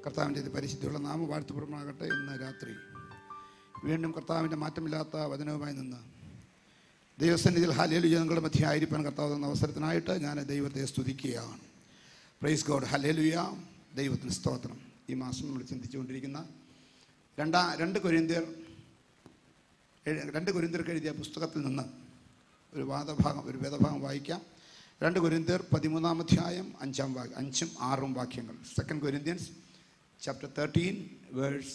കർത്താവിൻ്റെ പരിശുദ്ധിയുള്ള നാമം വാഴ്ത്തപ്പെടുമാകട്ടെ. ഇന്ന് രാത്രി വീണ്ടും കർത്താവിൻ്റെ മാറ്റമില്ലാത്ത വചനവുമായി നിന്ന് ദൈവസന്നിധിയിൽ ഹല്ലേലൂയ ഞങ്ങളുടെ മധ്യേ ആയിരിക്കാൻ കർത്താവ് തന്ന അവസരത്തിനായിട്ട് ഞാൻ ദൈവത്തെ സ്തുതിക്കുകയാണ്. പ്രൈസ് ഗോഡ്, ഹല്ലേലൂയ, ദൈവത്തിന് സ്തോത്രം. ഈ മാസം നമ്മൾ ചിന്തിച്ചുകൊണ്ടിരിക്കുന്ന 2 കൊരിന്ത്യർക്ക് എഴുതിയ പുസ്തകത്തിൽ നിന്ന് ഒരു വേദഭാഗം വായിക്കാം. 2 കൊരിന്ത്യർ 13-ാം അധ്യായം 5-ും 6-ഉം വാക്യങ്ങൾ. 2 Corinthians chapter 13 verse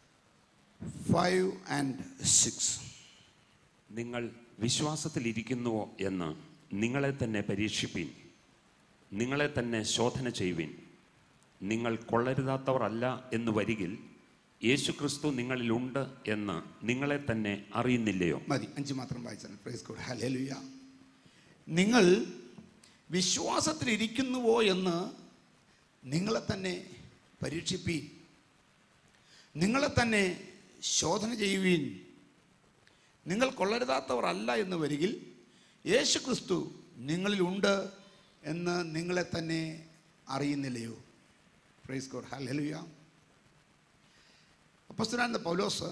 5 and 6. നിങ്ങൾ വിശ്വാസത്തിലിരിക്കുന്നുവോ എന്ന് നിങ്ങളെ തന്നെ പരീക്ഷിപ്പീൻ, നിങ്ങളെ തന്നെ ശോധന ചെയ്യുവിൻ. നിങ്ങൾ കൊള്ളരുതാത്തവർ അല്ല എന്ന് വരികിൽ യേശുക്രിസ്തു നിങ്ങളിലുണ്ട് എന്ന് നിങ്ങളെ തന്നെ അറിയുന്നില്ലയോ? മതി, 5 മാത്രം വായിച്ചാൽ. പ്രൈസ് ഗോഡ്, ഹല്ലേലൂയ. നിങ്ങൾ വിശ്വാസത്തിലിരിക്കുന്നുവോ എന്ന് നിങ്ങളെ തന്നെ പരീക്ഷിപ്പീൻ, നിങ്ങളെ തന്നെ ശോധന ചെയ്യുവീൻ. നിങ്ങൾ കൊള്ളരുതാത്തവർ അല്ല എന്ന് വരികിൽ യേശുക്രിസ്തു നിങ്ങളിലുണ്ട് എന്ന് നിങ്ങളെ തന്നെ അറിയുന്നില്ലയോ? Price God, hallelujah. അപ്പോസ്തലനായ പൗലോസ്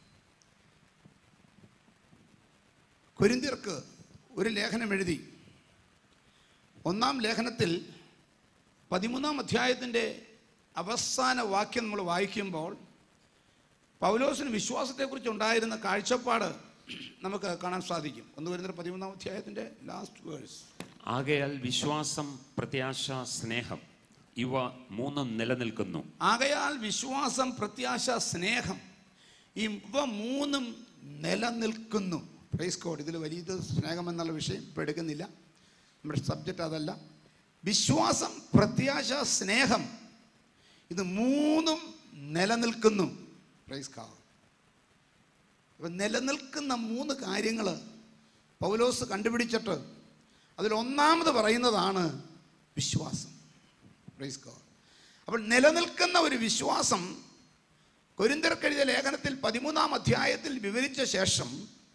കൊരിന്ത്യർക്ക് ഒരു ലേഖനം എഴുതി. 1-ാം ലേഖനത്തിൽ 13-ാം അധ്യായത്തിൻ്റെ അവസാന വാക്യം നമ്മൾ വായിക്കുമ്പോൾ പൗലോസിന് വിശ്വാസത്തെക്കുറിച്ച് ഉണ്ടായിരുന്ന കാഴ്ചപ്പാട് നമുക്ക് കാണാൻ സാധിക്കും. 1 കൊരിന്ത്യർ 13-ാം അധ്യായത്തിൻ്റെ ലാസ്റ്റ് വേഴ്സ്. ആകയാൽ വിശ്വാസം, പ്രത്യാശ, സ്നേഹം ഇവ 3 നിലനിൽക്കുന്നു. ആകയാൽ വിശ്വാസം, പ്രത്യാശ, സ്നേഹം ഇവ 3 നിലനിൽക്കുന്നു. Praise God. ഇതിൽ വലിയ സ്നേഹം എന്നുള്ള വിഷയം ഇപ്പോൾ എടുക്കുന്നില്ല, നമ്മുടെ സബ്ജക്റ്റ് അതല്ല. വിശ്വാസം, പ്രത്യാശ, സ്നേഹം ഇത് 3 നിലനിൽക്കുന്നു. Praise God. അപ്പം നിലനിൽക്കുന്ന 3 കാര്യങ്ങൾ പൗലോസ് കണ്ടുപിടിച്ചിട്ട് അതിൽ ഒന്നാമത് പറയുന്നതാണ് വിശ്വാസം. Praise God. അപ്പോൾ നിലനിൽക്കുന്ന ഒരു വിശ്വാസം കൊരിന്ത്യർക്ക് എഴുതിയ ലേഖനത്തിൽ 13-ാം അധ്യായത്തിൽ വിവരിച്ച ശേഷം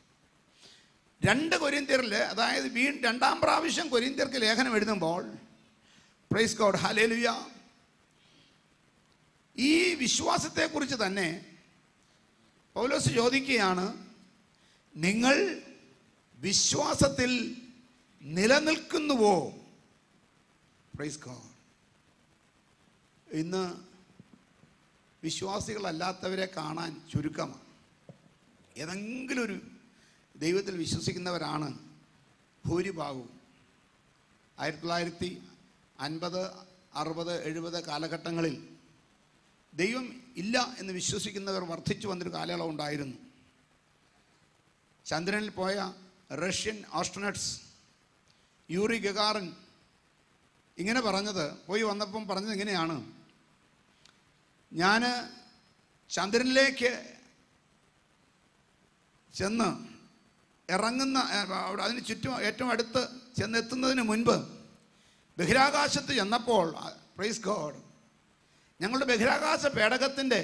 2 കൊരിന്ത്യരിൽ, അതായത് 2-ാം പ്രാവശ്യം കൊരിന്ത്യർക്ക് ലേഖനം എഴുതുമ്പോൾ, പ്രൈസ് ഗോഡ്, ഹല്ലേലൂയ, ഈ വിശ്വാസത്തെക്കുറിച്ച് തന്നെ പൗലോസ് ചോദിക്കുകയാണ്, നിങ്ങൾ വിശ്വാസത്തിൽ നിലനിൽക്കുന്നുവോ? Praise God. ഇന്ന് വിശ്വാസികളല്ലാത്തവരെ കാണാൻ ചുരുക്കമാണ്. ഏതെങ്കിലും ഒരു ദൈവത്തിൽ വിശ്വസിക്കുന്നവരാണ് ഭൂരിഭാഗവും. 1950, 60, 70 കാലഘട്ടങ്ങളിൽ ദൈവം ഇല്ല എന്ന് വിശ്വസിക്കുന്നവർ വർദ്ധിച്ചു വന്നൊരു കാലയളവ് ഉണ്ടായിരുന്നു. ചന്ദ്രനിൽ പോയ റഷ്യൻ ആസ്ട്രോനട്സ് യൂറി ഗഗാറിൻ ഇങ്ങനെ പോയി വന്നപ്പം പറഞ്ഞത് ഇങ്ങനെയാണ്: ഞാൻ ചന്ദ്രനിലേക്ക് ചെന്ന് ഇറങ്ങുന്ന, അതിന് ചുറ്റും ഏറ്റവും അടുത്ത് ചെന്നെത്തുന്നതിന് മുൻപ് ബഹിരാകാശത്ത് ചെന്നപ്പോൾ, പ്രൈസ് ഗോഡ്, ഞങ്ങളുടെ ബഹിരാകാശ പേടകത്തിൻ്റെ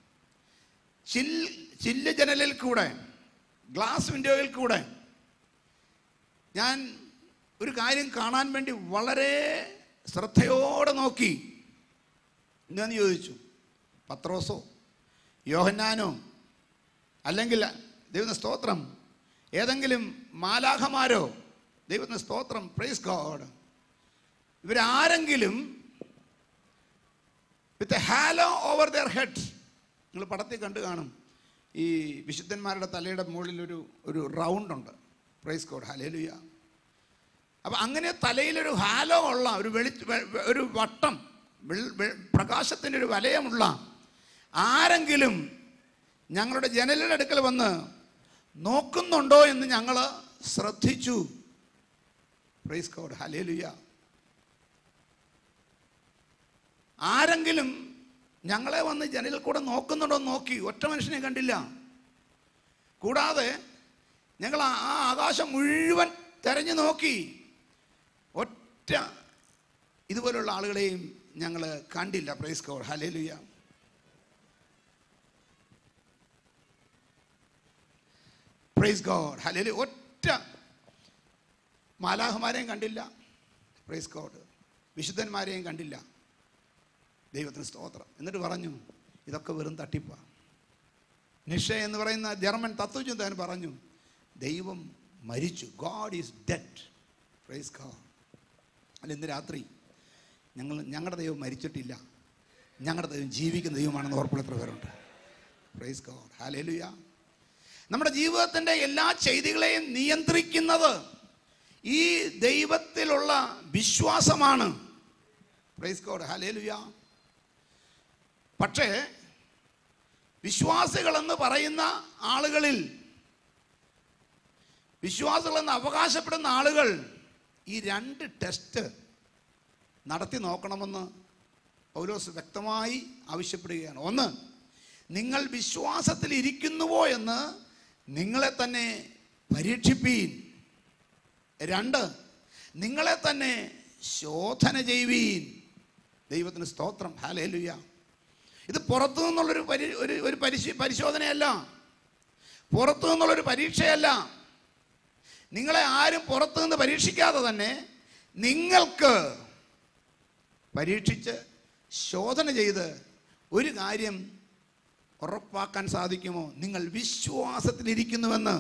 ചില്ല് ജനലിൽ കൂടെ, ഗ്ലാസ് വിൻഡോയിൽ കൂടെ ഞാൻ ഒരു കാര്യം കാണാൻ വേണ്ടി വളരെ ശ്രദ്ധയോടെ നോക്കി. എന്താന്ന് ചോദിച്ചു. പത്രോസോ യോഹന്നാനോ അല്ലെങ്കിൽ ദൈവത്തിന് സ്തോത്രം ഏതെങ്കിലും മാലാഖമാരോ, ദൈവത്തിന് സ്തോത്രം, പ്രൈസ് ഗോഡ്, ഇവരാരെങ്കിലും with a halo over their head, നിങ്ങൾ പടത്തിൽ കണ്ടു കാണും, ഈ വിശുദ്ധന്മാരുടെ തലയുടെ മുകളിൽ ഒരു റൗണ്ടുണ്ട്. പ്രൈസ് ഗോഡ്, ഹല്ലേലൂയ. അപ്പം അങ്ങനെ തലയിലൊരു ഹാലോ ഉള്ള ഒരു വട്ടം, പ്രകാശത്തിൻ്റെ ഒരു വലയമുള്ള ആരെങ്കിലും ഞങ്ങളുടെ ജനലിൻ്റെ അടുക്കൽ വന്ന് നോക്കുന്നുണ്ടോ എന്ന് ഞങ്ങൾ ശ്രദ്ധിച്ചു. പ്രൈസ് ഗോഡ്, ഹല്ലേലൂയ. ആരെങ്കിലും ഞങ്ങളെ വന്ന് ജനലിൽ കൂടെ നോക്കുന്നുണ്ടോ നോക്കി. ഒറ്റ മനുഷ്യനെ കണ്ടില്ല. കൂടാതെ ഞങ്ങൾ ആ ആകാശം മുഴുവൻ തെരഞ്ഞു നോക്കി. ഒറ്റ ഇതുപോലുള്ള ആളുകളെയും ഞങ്ങൾ കണ്ടില്ല. പ്രൈസ് ഗോഡ്, ഹല്ലേലൂയ. പ്രൈസ് ഗോഡ്, ഹല്ലേലൂയ. ഒറ്റ മാലാഖമാരെയും കണ്ടില്ല. Praise God. വിശുദ്ധന്മാരെയും കണ്ടില്ല. ദൈവത്തിന് സ്തോത്രം. എന്നിട്ട് പറഞ്ഞു ഇതൊക്കെ വെറും തട്ടിപ്പാണ്. നിഷെ എന്ന് പറയുന്ന ജർമ്മൻ തത്വചിന്തകൻ പറഞ്ഞു ദൈവം മരിച്ചു, God is dead. Praise God. അല്ല, ഇന്ന് രാത്രി ഞങ്ങളുടെ ദൈവം മരിച്ചിട്ടില്ല, ഞങ്ങളുടെ ദൈവം ജീവിക്കുന്ന ദൈവമാണെന്ന് ഓർപ്പുള്ള എത്ര പേരുണ്ട്? Praise God. ഹല്ലേലൂയ. നമ്മുടെ ജീവിതത്തിൻ്റെ എല്ലാ ചെയ്തികളെയും നിയന്ത്രിക്കുന്നത് ഈ ദൈവത്തിലുള്ള വിശ്വാസമാണ്. Praise God. ഹല്ലേലൂയ. പക്ഷേ വിശ്വാസികളെന്ന് പറയുന്ന ആളുകളിൽ, വിശ്വാസികളെന്ന് അവകാശപ്പെടുന്ന ആളുകൾ ഈ 2 ടെസ്റ്റ് നടത്തി നോക്കണമെന്ന് പൗലോസ് വ്യക്തമായി ആവശ്യപ്പെടുകയാണ്. ഒന്ന്, നിങ്ങൾ വിശ്വാസത്തിൽ ഇരിക്കുന്നുവോ എന്ന് നിങ്ങളെ തന്നെ പരീക്ഷിപ്പീൻ. 2, നിങ്ങളെ തന്നെ ശോധന ചെയ്യുവീൻ. ദൈവത്തിന് സ്തോത്രം. ഹല്ലേലൂയ. ഇത് പുറത്തു നിന്നുള്ളൊരു പരിശോധനയല്ല, പുറത്തു നിന്നുള്ളൊരു പരീക്ഷയല്ല. നിങ്ങളെ ആരും പുറത്തു നിന്ന് പരീക്ഷിക്കാതെ തന്നെ നിങ്ങൾക്ക് പരീക്ഷിച്ച് ശോധന ചെയ്ത് ഒരു കാര്യം ഉറപ്പാക്കാൻ സാധിക്കുമോ? നിങ്ങൾ വിശ്വാസത്തിലിരിക്കുന്നുവെന്ന്.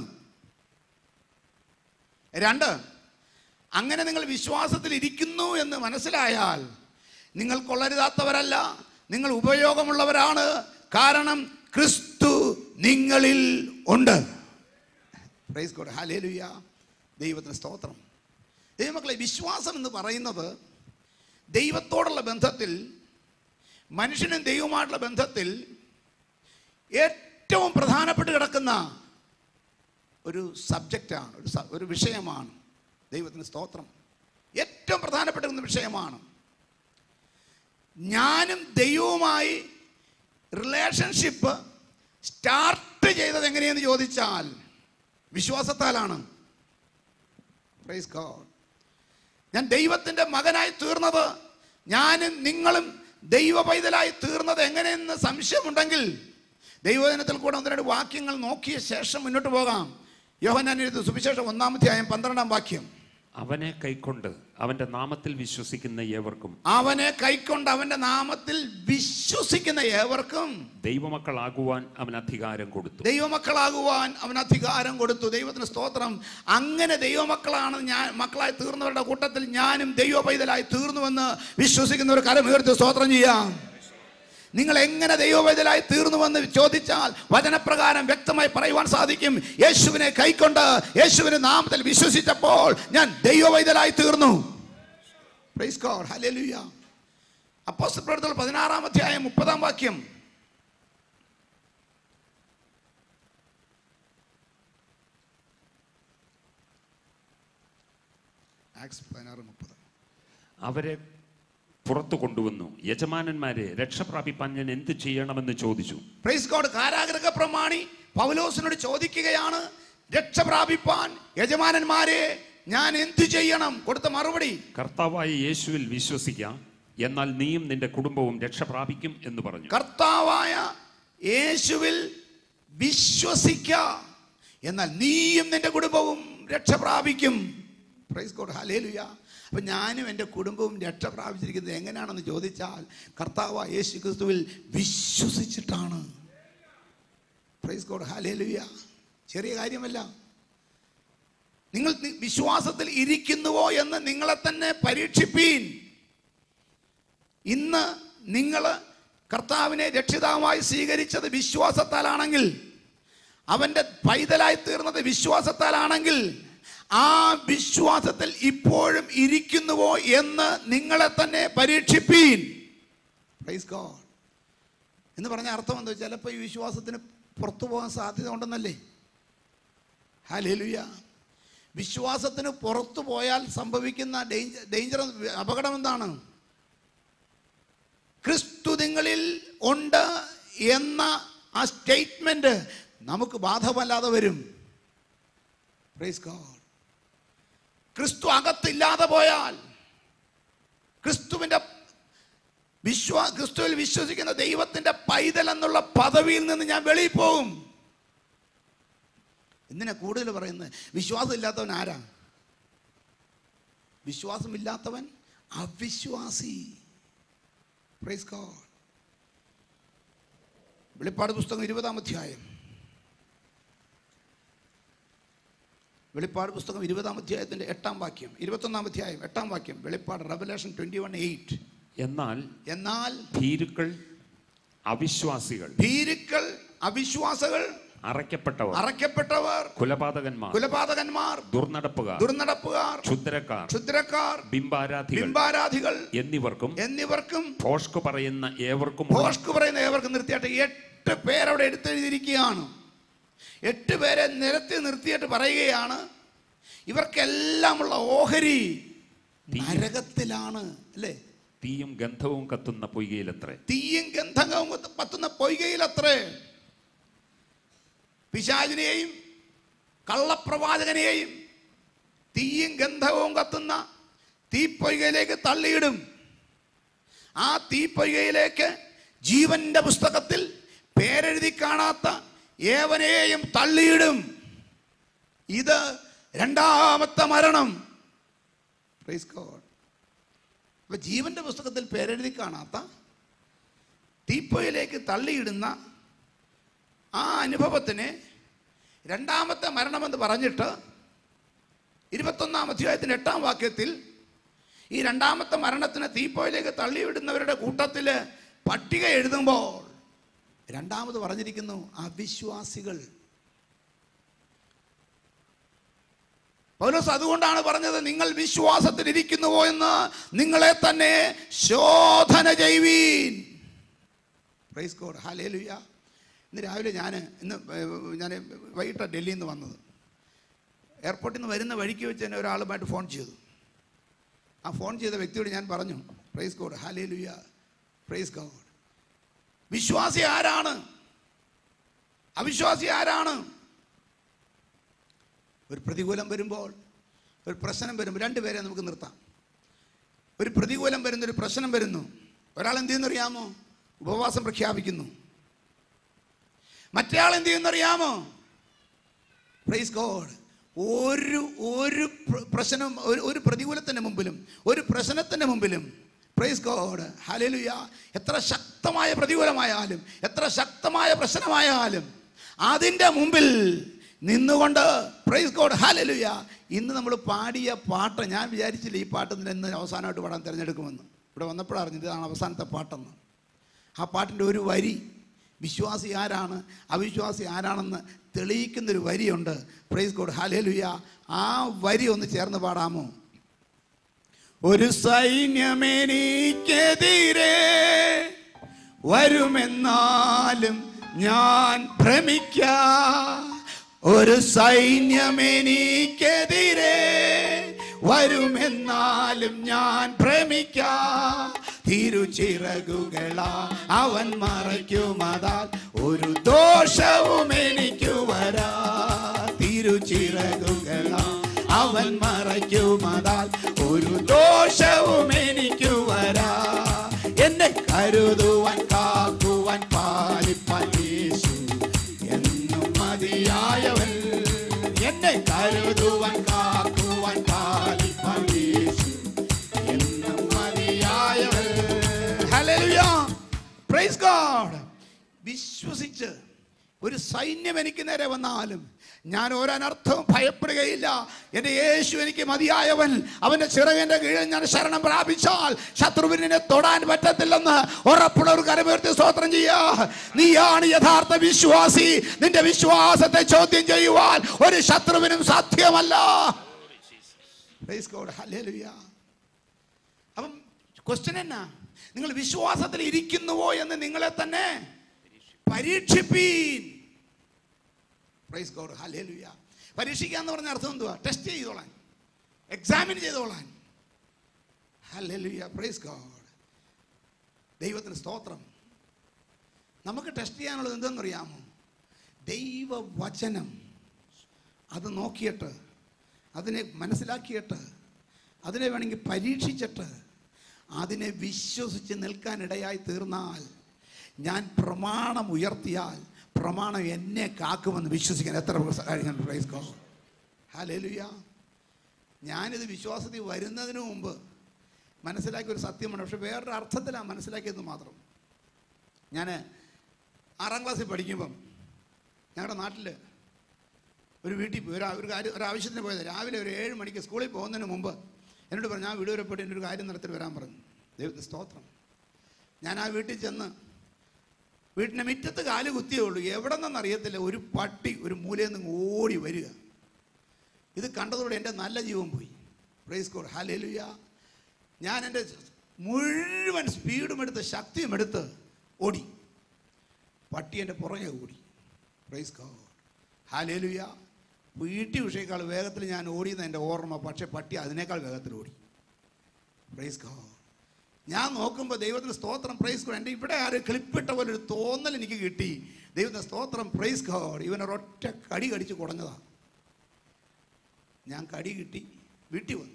2, അങ്ങനെ നിങ്ങൾ വിശ്വാസത്തിലിരിക്കുന്നു എന്ന് മനസ്സിലായാൽ നിങ്ങൾ കൊള്ളരുതാത്തവരല്ല, നിങ്ങൾ ഉപയോഗമുള്ളവരാണ്. കാരണം ക്രിസ്തു നിങ്ങളിൽ ഉണ്ട്. Praise God. ഹല്ലേലൂയ. ദൈവത്തിന് സ്തോത്രം. ദൈവമക്കളെ, വിശ്വാസം എന്ന് പറയുന്നത് ദൈവത്തോടുള്ള ബന്ധത്തിൽ, മനുഷ്യനും ദൈവവുമായിട്ടുള്ള ബന്ധത്തിൽ ഏറ്റവും പ്രധാനപ്പെട്ട് കിടക്കുന്ന ഒരു സബ്ജക്റ്റാണ്, ഒരു വിഷയമാണ്. ദൈവത്തിന് സ്തോത്രം. ഏറ്റവും പ്രധാനപ്പെട്ട വിഷയമാണ്. ഞാനും ദൈവവുമായി റിലേഷൻഷിപ്പ് സ്റ്റാർട്ട് ചെയ്തത് എങ്ങനെയെന്ന് ചോദിച്ചാൽ വിശ്വാസത്താലാണ്. Price God. ഞാൻ ദൈവത്തിൻ്റെ മകനായി തീർന്നത്, ഞാനും നിങ്ങളും ദൈവ പൈതലായി തീർന്നത് എങ്ങനെയെന്ന് സംശയമുണ്ടെങ്കിൽ ദൈവവചനത്തിൽ കൂടെ 1-2 വാക്യങ്ങൾ നോക്കിയ ശേഷം മുന്നോട്ട് പോകാം. യോഹന്നാൻ എഴുതിയ സുവിശേഷം 1-ാം അധ്യായം 12-ാം വാക്യം. അവനെ കൈക്കൊണ്ട് അവന്റെ നാമത്തിൽ വിശ്വസിക്കുന്ന ഏവർക്കും, അവനെ കൈക്കൊണ്ട് അവന്റെ നാമത്തിൽ വിശ്വസിക്കുന്ന ഏവർക്കും ദൈവമക്കളാകുവാൻ അവൻ അധികാരം കൊടുത്തു. ദൈവമക്കളാകുവാൻ അവൻ അധികാരം കൊടുത്തു. ദൈവത്തിന് സ്തോത്രം. അങ്ങനെ ദൈവമക്കളാണ് മക്കളായി തീർന്നവരുടെ കൂട്ടത്തിൽ ഞാനും ദൈവ പൈതലായി തീർന്നുവെന്ന് വിശ്വസിക്കുന്നവർ കരമുയർത്തി സ്തോത്രം ചെയ്യാം. നിങ്ങൾ എങ്ങനെ ദൈവപൈതലായി തീർന്നുവെന്ന് ചോദിച്ചാൽ വചനപ്രകാരം വ്യക്തമായി പറയുവാൻ സാധിക്കും. യേശുവിനെ കൈക്കൊണ്ട് യേശുവിന്റെ നാമത്തിൽ വിശ്വസിച്ചപ്പോൾ ഞാൻ ദൈവപൈതലായി തീർന്നു. Praise God. ഹല്ലേലൂയ. അപ്പോസ്തല പ്രവൃത്തികൾ 16-ാം അധ്യായം 30-ാം വാക്യം. ആക്ട്സ് 16:30. അവരെ പുറത്തു കൊണ്ടുവന്നു. യജമാനന്മാരെ, രക്ഷ പ്രാപിപ്പാൻ ഞാൻ എന്ത് ചെയ്യണമെന്ന് ചോദിച്ചു. Praise God. കാരാഗൃഹ പ്രമാണി പൗലോസിനോട് ചോദിക്കുകയാണ്, രക്ഷ പ്രാപിപ്പാൻ യജമാനന്മാരെ ഞാൻ എന്ത് ചെയ്യണം? കൊടുത്ത മറുപടി, കർത്താവായ യേശുവിൽ വിശ്വസിക്കാം, എന്നാൽ നീയും നിന്റെ കുടുംബവും രക്ഷ പ്രാപിക്കും എന്ന് പറഞ്ഞു. കർത്താവായ യേശുവിൽ വിശ്വസിക്കാം, എന്നാൽ നീയും നിന്റെ കുടുംബവും രക്ഷ പ്രാപിക്കും. Praise God. ഹല്ലേലൂയ. അപ്പം ഞാനും എൻ്റെ കുടുംബവും രക്ഷ പ്രാപിച്ചിരിക്കുന്നത് എങ്ങനെയാണെന്ന് ചോദിച്ചാൽ കർത്താവ് യേശു ക്രിസ്തുവിൽ വിശ്വസിച്ചിട്ടാണ്. Price God. ഹല്ലേലൂയ. ചെറിയ കാര്യമല്ല. നിങ്ങൾ വിശ്വാസത്തിൽ ഇരിക്കുന്നുവോ എന്ന് നിങ്ങളെ തന്നെ പരീക്ഷിപ്പീൻ. ഇന്ന് നിങ്ങൾ കർത്താവിനെ രക്ഷിതാവായി സ്വീകരിച്ചത് വിശ്വാസത്താലാണെങ്കിൽ, അവൻ്റെ പൈതലായി തീർന്നത് വിശ്വാസത്താലാണെങ്കിൽ, ആ വിശ്വാസത്തിൽ ഇപ്പോഴും ഇരിക്കുന്നുവോ എന്ന് നിങ്ങളെ തന്നെ പരീക്ഷിപ്പീൻ. Praise God. എന്ന് പറഞ്ഞ അർത്ഥം എന്താ? ചിലപ്പോൾ ഈ വിശ്വാസത്തിന് പുറത്തു പോകാൻ സാധ്യത ഉണ്ടെന്നല്ലേ. ഹല്ലേലൂയ. വിശ്വാസത്തിന് പുറത്തു പോയാൽ സംഭവിക്കുന്ന ഡേഞ്ചർ, അപകടം എന്താണ്? ക്രിസ്തു നിങ്ങളിൽ ഉണ്ട് എന്ന ആ സ്റ്റേറ്റ്മെന്റ് നമുക്ക് ബാധകമല്ലാതെ വരും. Praise God. ക്രിസ്തു അകത്തില്ലാതെ പോയാൽ, ക്രിസ്തുവിൽ വിശ്വസിക്കുന്ന ദൈവത്തിന്റെ പൈതൽ എന്നുള്ള പദവിയിൽ നിന്ന് ഞാൻ വെളിയിൽ പോകും. എന്തിനാ കൂടുതൽ പറയുന്നത്? വിശ്വാസം ഇല്ലാത്തവൻ ആരാ? വിശ്വാസമില്ലാത്തവൻ അവിശ്വാസി. Praise God. വെളിപ്പാട് പുസ്തകം 20-ാം അധ്യായം. വെളിപ്പാട് പുസ്തകം 20-ാം അധ്യായത്തിൻ്റെ 8-ാം വാക്യം, 21-ാം അധ്യായം 8-ാം വാക്യം. വെളിപ്പാട് റെവലേഷൻ 21:8. എന്നാൽ ഭീരുക്കൾ, അവിശ്വാസികൾ, അവിശ്വാസികൾ, അറയ്ക്കപ്പെട്ടവർ, കുലപാതകന്മാർ, ദുർനടപ്പുകാർ, ക്ഷുദ്രക്കാർ, ബിംബാരാധികൾ എന്നിവർക്കും ഭോഷ്ക് പറയുന്ന ഏവർക്കും നിർത്തിയായിട്ട് 8 പേരവിടെ എടുത്തെഴുതിയിരിക്കുകയാണ്. 8 പേരെ നിരത്തി നിർത്തിയിട്ട് പറയുകയാണ്, ഇവർക്കെല്ലാമുള്ള ഓഹരി നരകത്തിലാണ്. അല്ലേ? തീയും ഗന്ധവും കത്തുന്ന പൊയ്കയിലത്രേ. പിശാചിനെയും കള്ളപ്രവാചകനെയും തീയും ഗന്ധവും കത്തുന്ന തീപ്പൊയ്കയിലേക്ക് തള്ളിയിടും. ആ തീപ്പൊയ്കയിലേക്ക് ജീവന്റെ പുസ്തകത്തിൽ പേരെഴുതി കാണാത്ത ഏവനെയും തള്ളിയിടും. ഇത് 2ാമത്തെ മരണം. Praise God. അപ്പൊ ജീവന്റെ പുസ്തകത്തിൽ പേരെഴുതി കാണാത്ത തീപ്പൊയ്കയിലേക്ക് തള്ളിയിടുന്ന ആ അനുഭവത്തിന് 2ാമത്തെ മരണമെന്ന് പറഞ്ഞിട്ട് 21-ാം അധ്യായത്തിൻ്റെ 8-ാം വാക്യത്തിൽ ഈ 2ാമത്തെ മരണത്തിന് തീപ്പൊയ്കയിലേക്ക് തള്ളിവിടുന്നവരുടെ കൂട്ടത്തിൽ പട്ടിക എഴുതുമ്പോൾ 2ാമത് പറഞ്ഞിരിക്കുന്നു അവിശ്വാസികൾ. പൗലോസ് അതുകൊണ്ടാണ് പറഞ്ഞത്, നിങ്ങൾ വിശ്വാസത്തിലിരിക്കുന്നുവോ എന്ന് നിങ്ങളെ തന്നെ ശോധന ചെയ്യുവീൻ. Price God. ഹല്ലേലൂയ. ഇന്ന് രാവിലെ ഞാൻ വൈകിട്ട് ഡൽഹിയിൽ നിന്ന് വന്നത്. എയർപോർട്ടിൽ നിന്ന് വരുന്ന വഴിക്ക് വെച്ച് തന്നെ ഒരാളുമായിട്ട് ഫോൺ ചെയ്തു. ആ ഫോൺ ചെയ്ത വ്യക്തിയോട് ഞാൻ പറഞ്ഞു, പ്രൈസ് ഗോഡ്, ഹല്ലേലൂയ, പ്രൈസ് ഗോഡ്. വിശ്വാസി ആരാണ്, അവിശ്വാസി ആരാണ്? ഒരു പ്രതികൂലം വരുമ്പോൾ, ഒരു പ്രശ്നം വരുമ്പോൾ 2 പേരെ നമുക്ക് നിർത്താം. ഒരു പ്രതികൂലം വരുന്നു, ഒരു പ്രശ്നം വരുന്നു. ഒരാൾ എന്ത് ചെയ്യുന്നറിയാമോ? ഉപവാസം പ്രഖ്യാപിക്കുന്നു. മറ്റേയാൾ എന്ത് ചെയ്യുന്നറിയാമോ? Praise God. ഒരു പ്രശ്നം, ഒരു പ്രതികൂലത്തിൻ്റെ മുമ്പിലും ഒരു പ്രശ്നത്തിൻ്റെ മുമ്പിലും, പ്രൈസ് ഗോഡ്, ഹല്ലേലൂയ, എത്ര ശക്തമായ പ്രതികൂലമായാലും എത്ര ശക്തമായ പ്രശ്നമായാലും അതിൻ്റെ മുമ്പിൽ നിന്നുകൊണ്ട്, പ്രൈസ് ഗോഡ്, ഹല്ലേലൂയ. ഇന്ന് നമ്മൾ പാടിയ പാട്ട്, ഞാൻ വിചാരിച്ചില്ല ഈ പാട്ട് ഇന്ന് അവസാനമായിട്ട് പാടാൻ തിരഞ്ഞെടുക്കുമെന്ന്. ഇവിടെ വന്നപ്പോഴറിഞ്ഞത് ഇതാണ് അവസാനത്തെ പാട്ടെന്ന്. ആ പാട്ടിൻ്റെ ഒരു വരി വിശ്വാസി ആരാണ് അവിശ്വാസി ആരാണെന്ന് തെളിയിക്കുന്നൊരു വരിയുണ്ട്. പ്രൈസ് ഗോഡ്, ഹല്ലേലൂയ. ആ വരി ഒന്ന് ചേർന്ന് പാടാമോ? ഒരു സൈന്യമെനിക്കെതിരെ വരുമെന്നാലും ഞാൻ ഭ്രമിക്കാം. ഒരു സൈന്യമെനിക്കെതിരെ വരുമെന്നാലും ഞാൻ ഭ്രമിക്കാം. തിരുച്ചിറകുകളാ അവൻ മറയ്ക്കുമതാൽ ഒരു ദോഷവും എനിക്ക് വരാ. തിരുച്ചിറകുകളാ അവൻ മറയ്ക്കുമതാൽ ഒരു ദോഷവും എനിക്ക് വരാ. എന്നെ കരുതുവാൻ കാക്കുവാൻ പാലിപ്പാൻ യേശു എന്നും മതിയായവൻ. എന്നെ കരുതുവാൻ കാക്കുവാൻ പാലിപ്പാൻ യേശു എന്നും മതിയായവൻ. ഹല്ലേലൂയ, പ്രൈസ് ഗോഡ്. വിശ്വസിച്ച് ഒരു സൈന്യം എനിക്ക് നേരെ വന്നാലും ഞാൻ ഒരനർത്ഥവും ഭയപ്പെടുകയില്ല. എൻ്റെ യേശു എനിക്ക് മതിയായവൻ. അവൻ്റെ ചിറകിൻ്റെ കീഴിൽ ഞാൻ ശരണം പ്രാപിച്ചാൽ ശത്രുവിനെ തൊടാൻ പറ്റത്തില്ലെന്ന് ഉറപ്പുള്ള ഒരു കരമുയർത്തി സ്തോത്രം ചെയ്യുക. നീയാണ് യഥാർത്ഥ വിശ്വാസി. നിന്റെ വിശ്വാസത്തെ ചോദ്യം ചെയ്യുവാൻ ഒരു ശത്രുവിനും സാധ്യമല്ല. പ്രൈസ് ഗോഡ്, ഹല്ലേലൂയ. അപ്പം ക്വസ്റ്റ്യൻ എന്നാ? നിങ്ങൾ വിശ്വാസത്തിൽ ഇരിക്കുന്നുവോ എന്ന് നിങ്ങളെ തന്നെ പരീക്ഷിപ്പീൻ. Price God, hallelujah. പരീക്ഷിക്കുക എന്ന് പറഞ്ഞ അർത്ഥം എന്തുവാ? ടെസ്റ്റ് ചെയ്തോളാൻ, എക്സാമിൻ ചെയ്തോളാൻ. ഹല്ലേലൂയ, പ്രൈസ് ഗോഡ്. ദൈവത്തിന് സ്തോത്രം. നമുക്ക് ടെസ്റ്റ് ചെയ്യാനുള്ളത് എന്തെന്നറിയാമോ? ദൈവവചനം. അത് നോക്കിയിട്ട്, അതിനെ മനസ്സിലാക്കിയിട്ട്, അതിനെ വേണമെങ്കിൽ പരീക്ഷിച്ചിട്ട് അതിനെ വിശ്വസിച്ച് നിൽക്കാനിടയായി തീർന്നാൽ, ഞാൻ പ്രമാണം ഉയർത്തിയാൽ പ്രമാണം എന്നെ കാക്കുമെന്ന് വിശ്വസിക്കാൻ എത്ര കാര്യങ്ങൾ. പ്രൈസ് ഗോഡ്, ഹല്ലേലൂയ. ഞാനിത് വിശ്വാസത്തിൽ വരുന്നതിന് മുമ്പ് മനസ്സിലാക്കിയ ഒരു സത്യമാണ്. പക്ഷെ വേറൊരു അർത്ഥത്തിലാണ് മനസ്സിലാക്കിയത് മാത്രം. ഞാൻ 6ാം ക്ലാസ്സിൽ പഠിക്കുമ്പം ഞങ്ങളുടെ നാട്ടിൽ ഒരു വീട്ടിൽ പോയി ഒരു ആവശ്യത്തിന് പോയത്. രാവിലെ ഒരു 7 മണിക്ക് സ്കൂളിൽ പോകുന്നതിന് മുമ്പ് എന്നോട് പറഞ്ഞു, ആ വീട് വരെ പോയിട്ട് എൻ്റെ ഒരു കാര്യം നടത്തി വരാൻ പറഞ്ഞു. ദൈവത്തെ സ്തോത്രം. ഞാൻ ആ വീട്ടിൽ ചെന്ന് വീട്ടിൻ്റെ മുറ്റത്ത് കാല് കുത്തിയേ ഉള്ളൂ. എവിടെ നിന്നറിയത്തില്ല, ഒരു പട്ടി ഒരു മൂലയിൽ നിന്ന് ഓടി വരിക. ഇത് കണ്ടതോടെ എൻ്റെ നല്ല ജീവൻ പോയി. പ്രൈസ് ഗോഡ്, ഹല്ലേലൂയ. ഞാൻ എൻ്റെ മുഴുവൻ സ്പീഡും എടുത്ത് ശക്തിയും എടുത്ത് ഓടി. പട്ടി എൻ്റെ പുറകെ ഓടി. പ്രൈസ് ഗോഡ്, ഹല്ലേലൂയ. വീട്ടി ഉഷയേക്കാൾ വേഗത്തിൽ ഞാൻ ഓടിയെന്ന് എൻ്റെ ഓർമ്മ. പക്ഷേ പട്ടി അതിനേക്കാൾ വേഗത്തിൽ ഓടി. Praise God. ഞാൻ നോക്കുമ്പോൾ ദൈവത്തിന് സ്തോത്രം, പ്രൈസ് ഗോഡ്. എൻ്റെ ഇവിടെ ആര് ക്ലിപ്പിട്ട പോലെ ഒരു തോന്നൽ എനിക്ക് കിട്ടി. ദൈവത്തിന് സ്തോത്രം, പ്രൈസ് ഗോഡ്. ഇവനൊരൊറ്റ കടി കടിച്ച് കുടഞ്ഞതാണ്. ഞാൻ കടി കിട്ടി വീട്ടിൽ വന്നു.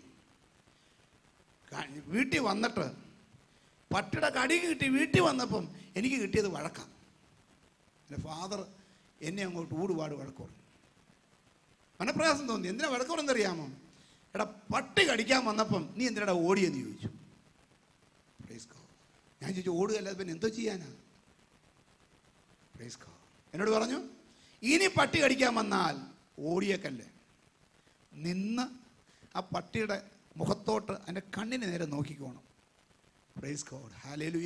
വീട്ടിൽ വന്നിട്ട് പട്ടിയുടെ കടി കിട്ടി വീട്ടിൽ വന്നപ്പം എനിക്ക് കിട്ടിയത് വഴക്കാം. എൻ്റെ ഫാദർ എന്നെ അങ്ങോട്ട് ഊടുപാട് വഴക്കുറഞ്ഞു. മനപ്രയാസം തോന്നി. എന്തിനാ വഴക്കുറെന്നറിയാമോ? എടാ, പട്ടി കടിക്കാൻ വന്നപ്പം നീ എന്തിനാ ഓടിയെന്ന് ചോദിച്ചു. ഞാൻ ചോദിച്ചു, ഓടുകയല്ലാതെ പിന്നെ എന്തോ ചെയ്യാനാ? എന്നോട് പറഞ്ഞു, ഇനി പട്ടി കടിക്കാൻ വന്നാൽ ഓടിയേക്കല്ലേ, നിന്ന് ആ പട്ടിയുടെ മുഖത്തോട്ട് അതിൻ്റെ കണ്ണിന് നേരെ നോക്കിക്കോണം. പ്രൈസ് ഗോഡ്, ഹല്ലേലൂയ.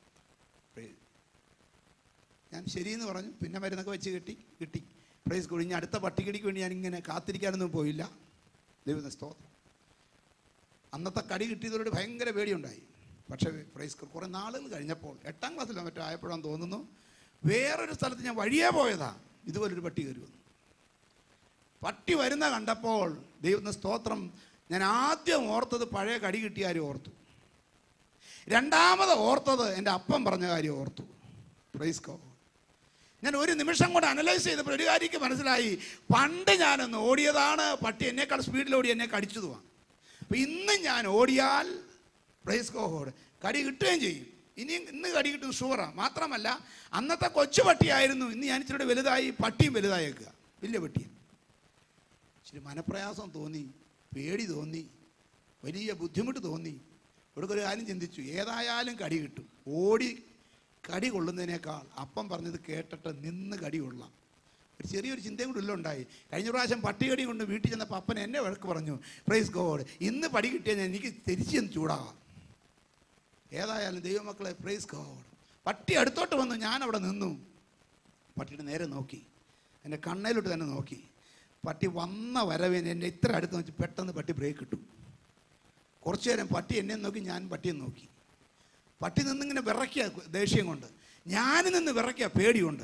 ഞാൻ ശരിയെന്ന് പറഞ്ഞു. പിന്നെ മരുന്നൊക്കെ വെച്ച് കിട്ടി. Praise God. ഇനി അടുത്ത പട്ടിക്കടിക്ക് വേണ്ടി ഞാനിങ്ങനെ കാത്തിരിക്കാനൊന്നും പോയില്ല. ദൈവത്തിന്റെ സ്തോത്രം. അന്നത്തെ കടി കിട്ടിയതോടെ ഭയങ്കര പേടിയുണ്ടായി. പക്ഷേ പ്രൈസ് ഗോഡ്, കുറേ നാളുകൾ കഴിഞ്ഞപ്പോൾ 8ാം ക്ലാസ്സിലോ മറ്റോ ആയപ്പോഴാണെന്ന് തോന്നുന്നു, വേറൊരു സ്ഥലത്ത് ഞാൻ വഴിയേ പോയതാ, ഇതുപോലൊരു പട്ടി കയറി വന്നു. പട്ടി വരുന്ന കണ്ടപ്പോൾ ദൈവത്തിന്റെ സ്തോത്രം, ഞാൻ ആദ്യം ഓർത്തത് പഴയ കടി കിട്ടിയ കാര്യം ഓർത്തു. രണ്ടാമത് ഓർത്തത് എൻ്റെ അപ്പം പറഞ്ഞ കാര്യം ഓർത്തു. Praise God. ഞാൻ ഒരു നിമിഷം കൊണ്ട് അനലൈസ് ചെയ്തപ്പോൾ ഒരു കാര്യം മനസ്സിലായി. പണ്ട് ഞാനൊന്ന് ഓടിയതാണ്, പട്ടി എന്നേക്കാൾ സ്പീഡിൽ ഓടി എന്നെ കടിച്ചതുമാണ്. അപ്പം ഇന്ന് ഞാൻ ഓടിയാൽ പ്രൈസ് ഗോഡ് കടി കിട്ടുകയും ചെയ്യും. ഇന്ന് കടി കിട്ടും ഷുവറാണ്. മാത്രമല്ല, അന്നത്തെ കൊച്ചു പട്ടിയായിരുന്നു, ഇന്ന് ഞാൻ ഇച്ചിരി വലുതായി, പട്ടിയും വലുതായേക്കുക, വലിയ പട്ടിയാണ്. ഇച്ചിരി മനപ്രയാസം തോന്നി, പേടി തോന്നി, വലിയ ബുദ്ധിമുട്ട് തോന്നി. ഇവിടെ ഒരു കാര്യം ചിന്തിച്ചു, ഏതായാലും കടി കിട്ടും. ഓടി കടി കൊള്ളുന്നതിനേക്കാൾ അപ്പം പറഞ്ഞത് കേട്ടിട്ട് നിന്ന് കടി കൊള്ളാം. ഒരു ചെറിയൊരു ചിന്തയും കൂടി ഉള്ളുണ്ടായി. കഴിഞ്ഞ പ്രാവശ്യം പട്ടികടി കൊണ്ട് വീട്ടിൽ ചെന്നപ്പോൾ അപ്പൻ എന്നെ വഴക്ക് പറഞ്ഞു. പ്രൈസ് ഗോഡ്, ഇന്ന് പടി കിട്ടിയാൽ എനിക്ക് തിരിച്ചു ചെന്ന് ചൂടാകാം. ഏതായാലും ദൈവമക്കളെ, പ്രൈസ് ഗോഡ്, പട്ടി അടുത്തോട്ട് വന്നു. ഞാൻ അവിടെ നിന്നു. പട്ടിയുടെ നേരെ നോക്കി, എൻ്റെ കണ്ണയിലോട്ട് തന്നെ നോക്കി. പട്ടി വന്ന വരവേന് എന്നെ ഇത്ര അടുത്ത് വെച്ച് പെട്ടെന്ന് പട്ടി ബ്രേക്ക് ഇട്ടു. കുറച്ചു നേരം പട്ടി എന്നെ നോക്കി, ഞാൻ പട്ടിയെ നോക്കി. പട്ടി നിന്നിങ്ങനെ വിറയ്ക്കുക ദേഷ്യം കൊണ്ട്, ഞാൻ നിന്ന് വിറയ്ക്കുക പേടിയുണ്ട്.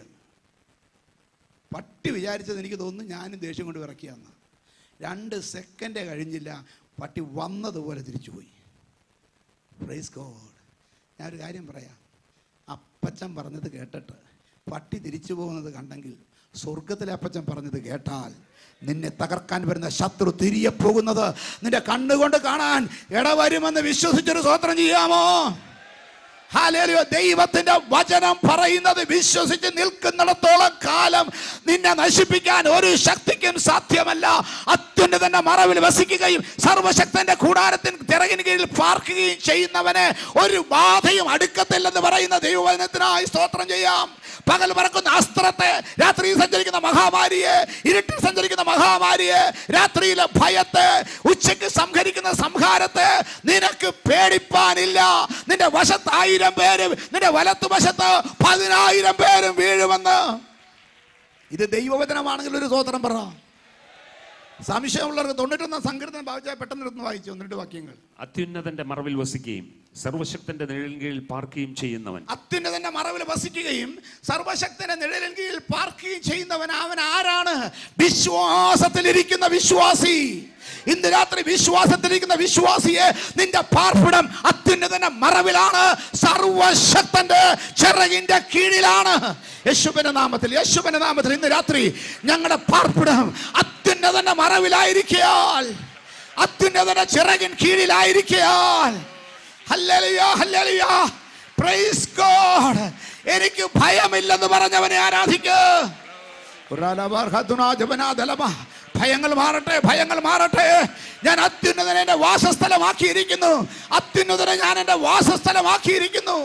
പട്ടി വിചാരിച്ചത് എനിക്ക് തോന്നുന്നു ഞാനും ദേഷ്യം കൊണ്ട് വിറയ്ക്കുകയെന്ന്. 2 സെക്കൻഡ് കഴിഞ്ഞില്ല, പട്ടി വന്നതുപോലെ തിരിച്ചുപോയി. Praise God. ഞാനൊരു കാര്യം പറയാം. അപ്പച്ചൻ പറഞ്ഞത് കേട്ടിട്ട് പട്ടി തിരിച്ചു പോകുന്നത് കണ്ടെങ്കിൽ, സ്വർഗത്തിലെ അപ്പച്ചൻ പറഞ്ഞത് കേട്ടാൽ, നിന്നെ തകർക്കാൻ വരുന്ന ശത്രു തിരികെ പോകുന്നത് നിന്റെ കണ്ണുകൊണ്ട് കാണാൻ ഇടവരുമെന്ന് വിശ്വസിച്ചൊരു സ്തോത്രം ചെയ്യാമോ? ഹല്ലേലൂയ. ദൈവത്തിന്റെ വചനം പറയുന്നത് വിശ്വസിച്ച് നിൽക്കുന്നിടത്തോളം കാലം നിന്നെ നശിപ്പിക്കാൻ ഒരു ശക്തിക്കും സാധ്യമല്ല. അത്യുന്നതന്റെ മറവിൽ വസിക്കുകയും സർവശക്തന്റെ കൂടാരത്തിന് ചിറകിന് കീഴിൽ പാർക്കുകയും ചെയ്യുന്നവന് ഒരു ബാധയും അടുക്കത്തില്ലെന്ന് പറയുന്ന ദൈവവചനത്തിനായി സ്തോത്രം ചെയ്യാം. പകൽ പറക്കുന്ന അസ്ത്രത്തെ, രാത്രിയിൽ സഞ്ചരിക്കുന്ന മഹാമാരിയെ, ഇരുട്ടിൽ സഞ്ചരിക്കുന്ന മഹാമാരിയെ, രാത്രിയിലെ ഭയത്തെ, ഉച്ചയ്ക്ക് സംഹരിക്കുന്ന സംഹാരത്തെ നിനക്ക് പേടിപ്പാനില്ല. നിന്റെ വശത്ത് 1000 പേരും നിന്റെ വലത്തുവശത്ത് 10,000 പേരും വീഴുമെന്ന്. ഇത് ദൈവവചനമാണെങ്കിൽ ഒരു സ്തോത്രം പറ. സംശയമുള്ളവർക്ക് 91 സങ്കീർത്തനം ഭാവിച്ചാൽ പെട്ടെന്ന് വായിച്ചു 1-2 വാക്യങ്ങൾ. അത്യുന്നതന്റെ മറവിൽ വസിക്കുകയും സർവശക്തന്റെ നിഴലിൻ കീഴിൽ പാർക്കുകയും ചെയ്യുന്നവൻ. അത്യുന്നതന്റെ മറവിൽ വസിക്കുകയും സർവശക്തന്റെ നിഴലിൻ കീഴിൽ പാർക്കുകയും ചെയ്യുന്നവൻ. അവൻ ആരാണ്? വിശ്വാസത്തിലിരിക്കുന്ന വിശ്വാസി. ഇന്ന് രാത്രി വിശ്വാസത്തിലിരിക്കുന്ന വിശ്വാസിയെ, നിന്റെ പാർപ്പിടം അത്യുന്നതന്റെ മറവിലാണ്, സർവശക്തന്റെ ചിറകിന്റെ കീഴിലാണ്. യേശുവിന്റെ നാമത്തിൽ ഇന്ന് രാത്രി ഞങ്ങളുടെ പാർപ്പിടം അത്യുന്നതന്റെ മറവിലായിരിക്കയാൽ, അത്യുന്നതന്റെ ചിറകിൻ കീഴിലായിരിക്കയാൽ. ഹല്ലേലൂയ, ഹല്ലേലൂയ, പ്രൈസ് ഗോഡ്. എനിക്ക് ഭയമില്ലെന്ന് പറഞ്ഞവനെ ആരാധിക്കുക. ഭയങ്ങൾ മാറട്ടെ, ഭയങ്ങൾ മാറട്ടെ. ഞാൻ അത്യുന്നതനെ എൻ്റെ വാസസ്ഥലമാക്കിയിരിക്കുന്നു. അത്യുന്നതനെ ഞാൻ എൻ്റെ വാസസ്ഥലമാക്കിയിരിക്കുന്നു.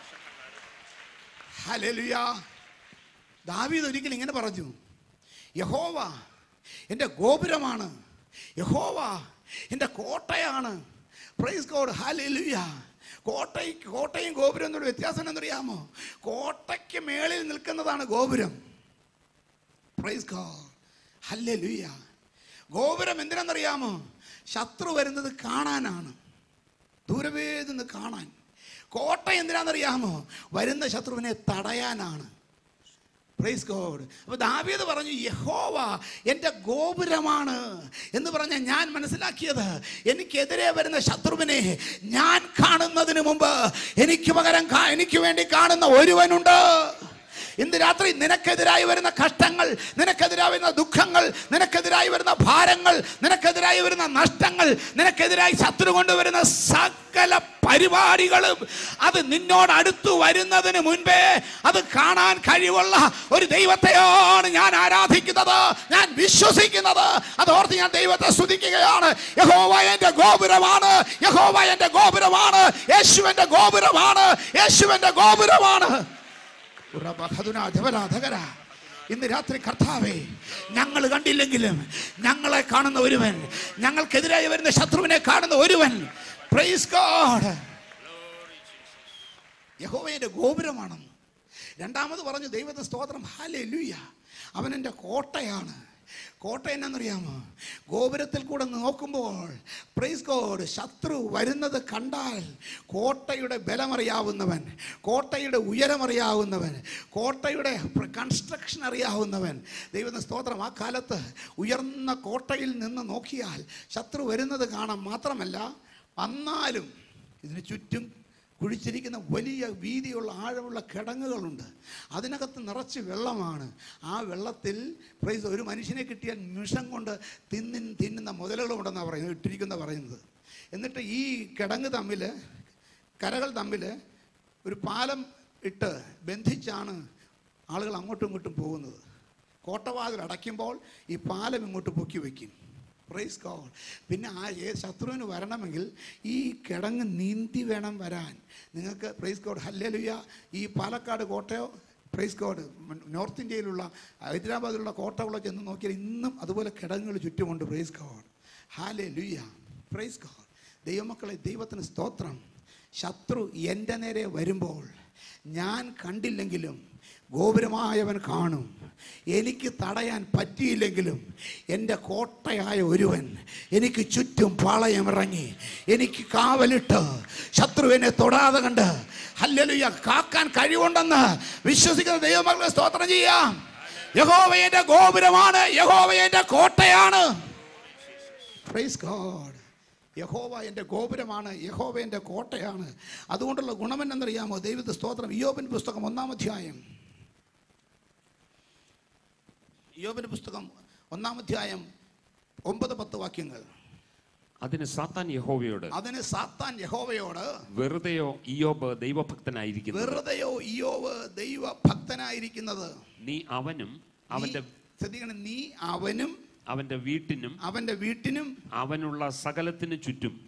ഹല്ലേലൂയ. ദാവീദ് ഒരിക്കൽ ഇങ്ങനെ പറഞ്ഞു, യഹോവ എൻ്റെ ഗോപുരമാണ്, യഹോവ എൻ്റെ കോട്ടയാണ്. Praise God. ഹല്ലേലൂയ. കോട്ടയും ഗോപുരം എന്നൊരു വ്യത്യാസം എന്നറിയാമോ? കോട്ടയ്ക്ക് മേളിൽ നിൽക്കുന്നതാണ് ഗോപുരം. Praise God. ഹല്ലേലൂയ. ഗോപുരം എന്തിനാണെന്നറിയാമോ? ശത്രു വരുന്നത് കാണാനാണ്, ദൂരവേ നിന്ന് കാണാൻ. കോട്ട എന്തിനാണെന്നറിയാമോ? വരുന്ന ശത്രുവിനെ തടയാനാണ്. Price God. അപ്പോൾ ദാവീദ് പറഞ്ഞു, യഹോവ എൻ്റെ ഗോപുരമാണ് എന്ന് പറഞ്ഞാൽ ഞാൻ മനസ്സിലാക്കിയത്, എനിക്കെതിരെ വരുന്ന ശത്രുവിനെ ഞാൻ കാണുന്നതിന് മുമ്പ് എനിക്ക് പകരം എനിക്ക് വേണ്ടി കാണുന്ന ഒരുവനുണ്ട്. ഇന്ന് രാത്രി നിനക്കെതിരായി വരുന്ന കഷ്ടങ്ങൾ, നിനക്കെതിരായി വരുന്ന ദുഃഖങ്ങൾ, നിനക്കെതിരായി വരുന്ന ഭാരങ്ങൾ, നിനക്കെതിരായി വരുന്ന നഷ്ടങ്ങൾ, നിനക്കെതിരായി ശത്രു കൊണ്ടുവരുന്ന സകല പരിപാടികളും അത് നിന്നോട് അടുത്തു വരുന്നതിന് മുൻപേ അത് കാണാൻ കഴിവുള്ള ഒരു ദൈവത്തെയാണ് ഞാൻ ആരാധിക്കുന്നത്, ഞാൻ വിശ്വസിക്കുന്നത്. അതോർത്ത് ഞാൻ ദൈവത്തെ സ്തുതിക്കുകയാണ്. യഹോവ എൻ്റെ ഗോപുരമാണ്, യഹോവ എൻ്റെ ഗോപുരമാണ്, യേശുവിൻ്റെ ഗോപുരമാണ്, യേശുവിൻ്റെ ഗോപുരമാണ്. ഇന്ന് രാത്രി കർത്താവേ, ഞങ്ങൾ കണ്ടില്ലെങ്കിലും ഞങ്ങളെ കാണുന്ന ഒരുവൻ, ഞങ്ങൾക്കെതിരായി വരുന്ന ശത്രുവിനെ കാണുന്ന ഒരുവൻ. Praise God. യഹോവയുടെ ഗോപുരമാണ്. രണ്ടാമത് പറഞ്ഞു ദൈവത്തിന് സ്തോത്രം. ഹല്ലേലൂയ. അവൻ എൻ്റെ കോട്ടയാണ്. കോട്ട എന്നറിയാമോ? ഗോപുരത്തിൽ കൂടെ നോക്കുമ്പോൾ പ്രൈസ് ഗോഡ്, ശത്രു വരുന്നത് കണ്ടാൽ കോട്ടയുടെ ബലമറിയാവുന്നവൻ, കോട്ടയുടെ ഉയരമറിയാവുന്നവൻ, കോട്ടയുടെ കൺസ്ട്രക്ഷൻ അറിയാവുന്നവൻ. ദൈവത്തിന് സ്തോത്രം. ആ കാലത്ത് ഉയർന്ന കോട്ടയിൽ നിന്ന് നോക്കിയാൽ ശത്രു വരുന്നത് കാണാം. മാത്രമല്ല, വന്നാലും ഇതിന് ചുറ്റും കുഴിച്ചിരിക്കുന്ന വലിയ വീതിയുള്ള ആഴമുള്ള കിടങ്ങുകളുണ്ട്. അതിനകത്ത് നിറച്ച് വെള്ളമാണ്. ആ വെള്ളത്തിൽ പ്രൈസ് ഒരു മനുഷ്യനെ കിട്ടിയാൽ നിമിഷം കൊണ്ട് തിന്നുന്ന മുതലുകളുണ്ടെന്നാണ് പറയുന്നത്. എന്നിട്ട് ഈ കിടങ്ങ് തമ്മിൽ, കരകൾ തമ്മിൽ ഒരു പാലം ഇട്ട് ബന്ധിച്ചാണ് ആളുകൾ അങ്ങോട്ടും ഇങ്ങോട്ടും പോകുന്നത്. കോട്ടവാതിൽ അടയ്ക്കുമ്പോൾ ഈ പാലം ഇങ്ങോട്ട് പൊക്കി വയ്ക്കും. Praise God. പിന്നെ ശത്രുവിന് വരണമെങ്കിൽ ഈ കിടങ്ങ് നീന്തി വേണം വരാൻ. നിങ്ങൾക്ക് പ്രൈസ് ഗോഡ് ഹല്ലേലൂയ. ഈ പാലക്കാട് കോട്ടയോ പ്രൈസ് ഗോഡ് നോർത്ത് ഇന്ത്യയിലുള്ള ഹൈദരാബാദിലുള്ള കോട്ടകളോ ചെന്ന് നോക്കിയാൽ ഇന്നും അതുപോലെ കിടങ്ങുകൾ ചുറ്റുമുണ്ട്. പ്രൈസ് ഗോഡ് ഹല്ലേലൂയ. Praise God. ദൈവമക്കളെ, ദൈവത്തിന് സ്തോത്രം. ശത്രു എൻ്റെ നേരെ വരുമ്പോൾ ഞാൻ കണ്ടില്ലെങ്കിലും ഗോപുരമായവൻ കാണും. എനിക്ക് തടയാൻ പറ്റിയില്ലെങ്കിലും എൻ്റെ കോട്ടയായ ഒരുവൻ എനിക്ക് ചുറ്റും പാളയമിറങ്ങി എനിക്ക് കാവലിട്ട് ശത്രുവിനെ തൊടാതെ കണ്ട് ഹല്ലേലൂയ കാക്കാൻ കഴിവുണ്ടെന്ന് വിശ്വസിക്കുന്ന ദൈവമക്കളെ സ്തോത്രം ചെയ്യാം. യഹോവ എൻ്റെ ഗോപുരമാണ്, യഹോവ എൻ്റെ കോട്ടയാണ്. Praise God. യഹോവ എൻ്റെ ഗോപുരമാണ്, യഹോവ എൻ്റെ കോട്ടയാണ്. അതുകൊണ്ടുള്ള ഗുണമെന്നറിയാമോ? ദൈവത്തെ സ്തോത്രം. ഇയ്യോബിൻ്റെ പുസ്തകം 1-ാം അധ്യായം, ഇയ്യോബിൻ്റെ പുസ്തകം 1-ാം അധ്യായം 9-10 വാക്യങ്ങൾ. അതിന് സാത്താൻ യഹോവയോട്, വെറുതെയോ ഇയ്യോബ് ദൈവഭക്തനായിരിക്കുന്നത്, നീ അവനും അവന്റെ വീട്ടിനും അവനുള്ള സകലത്തിനും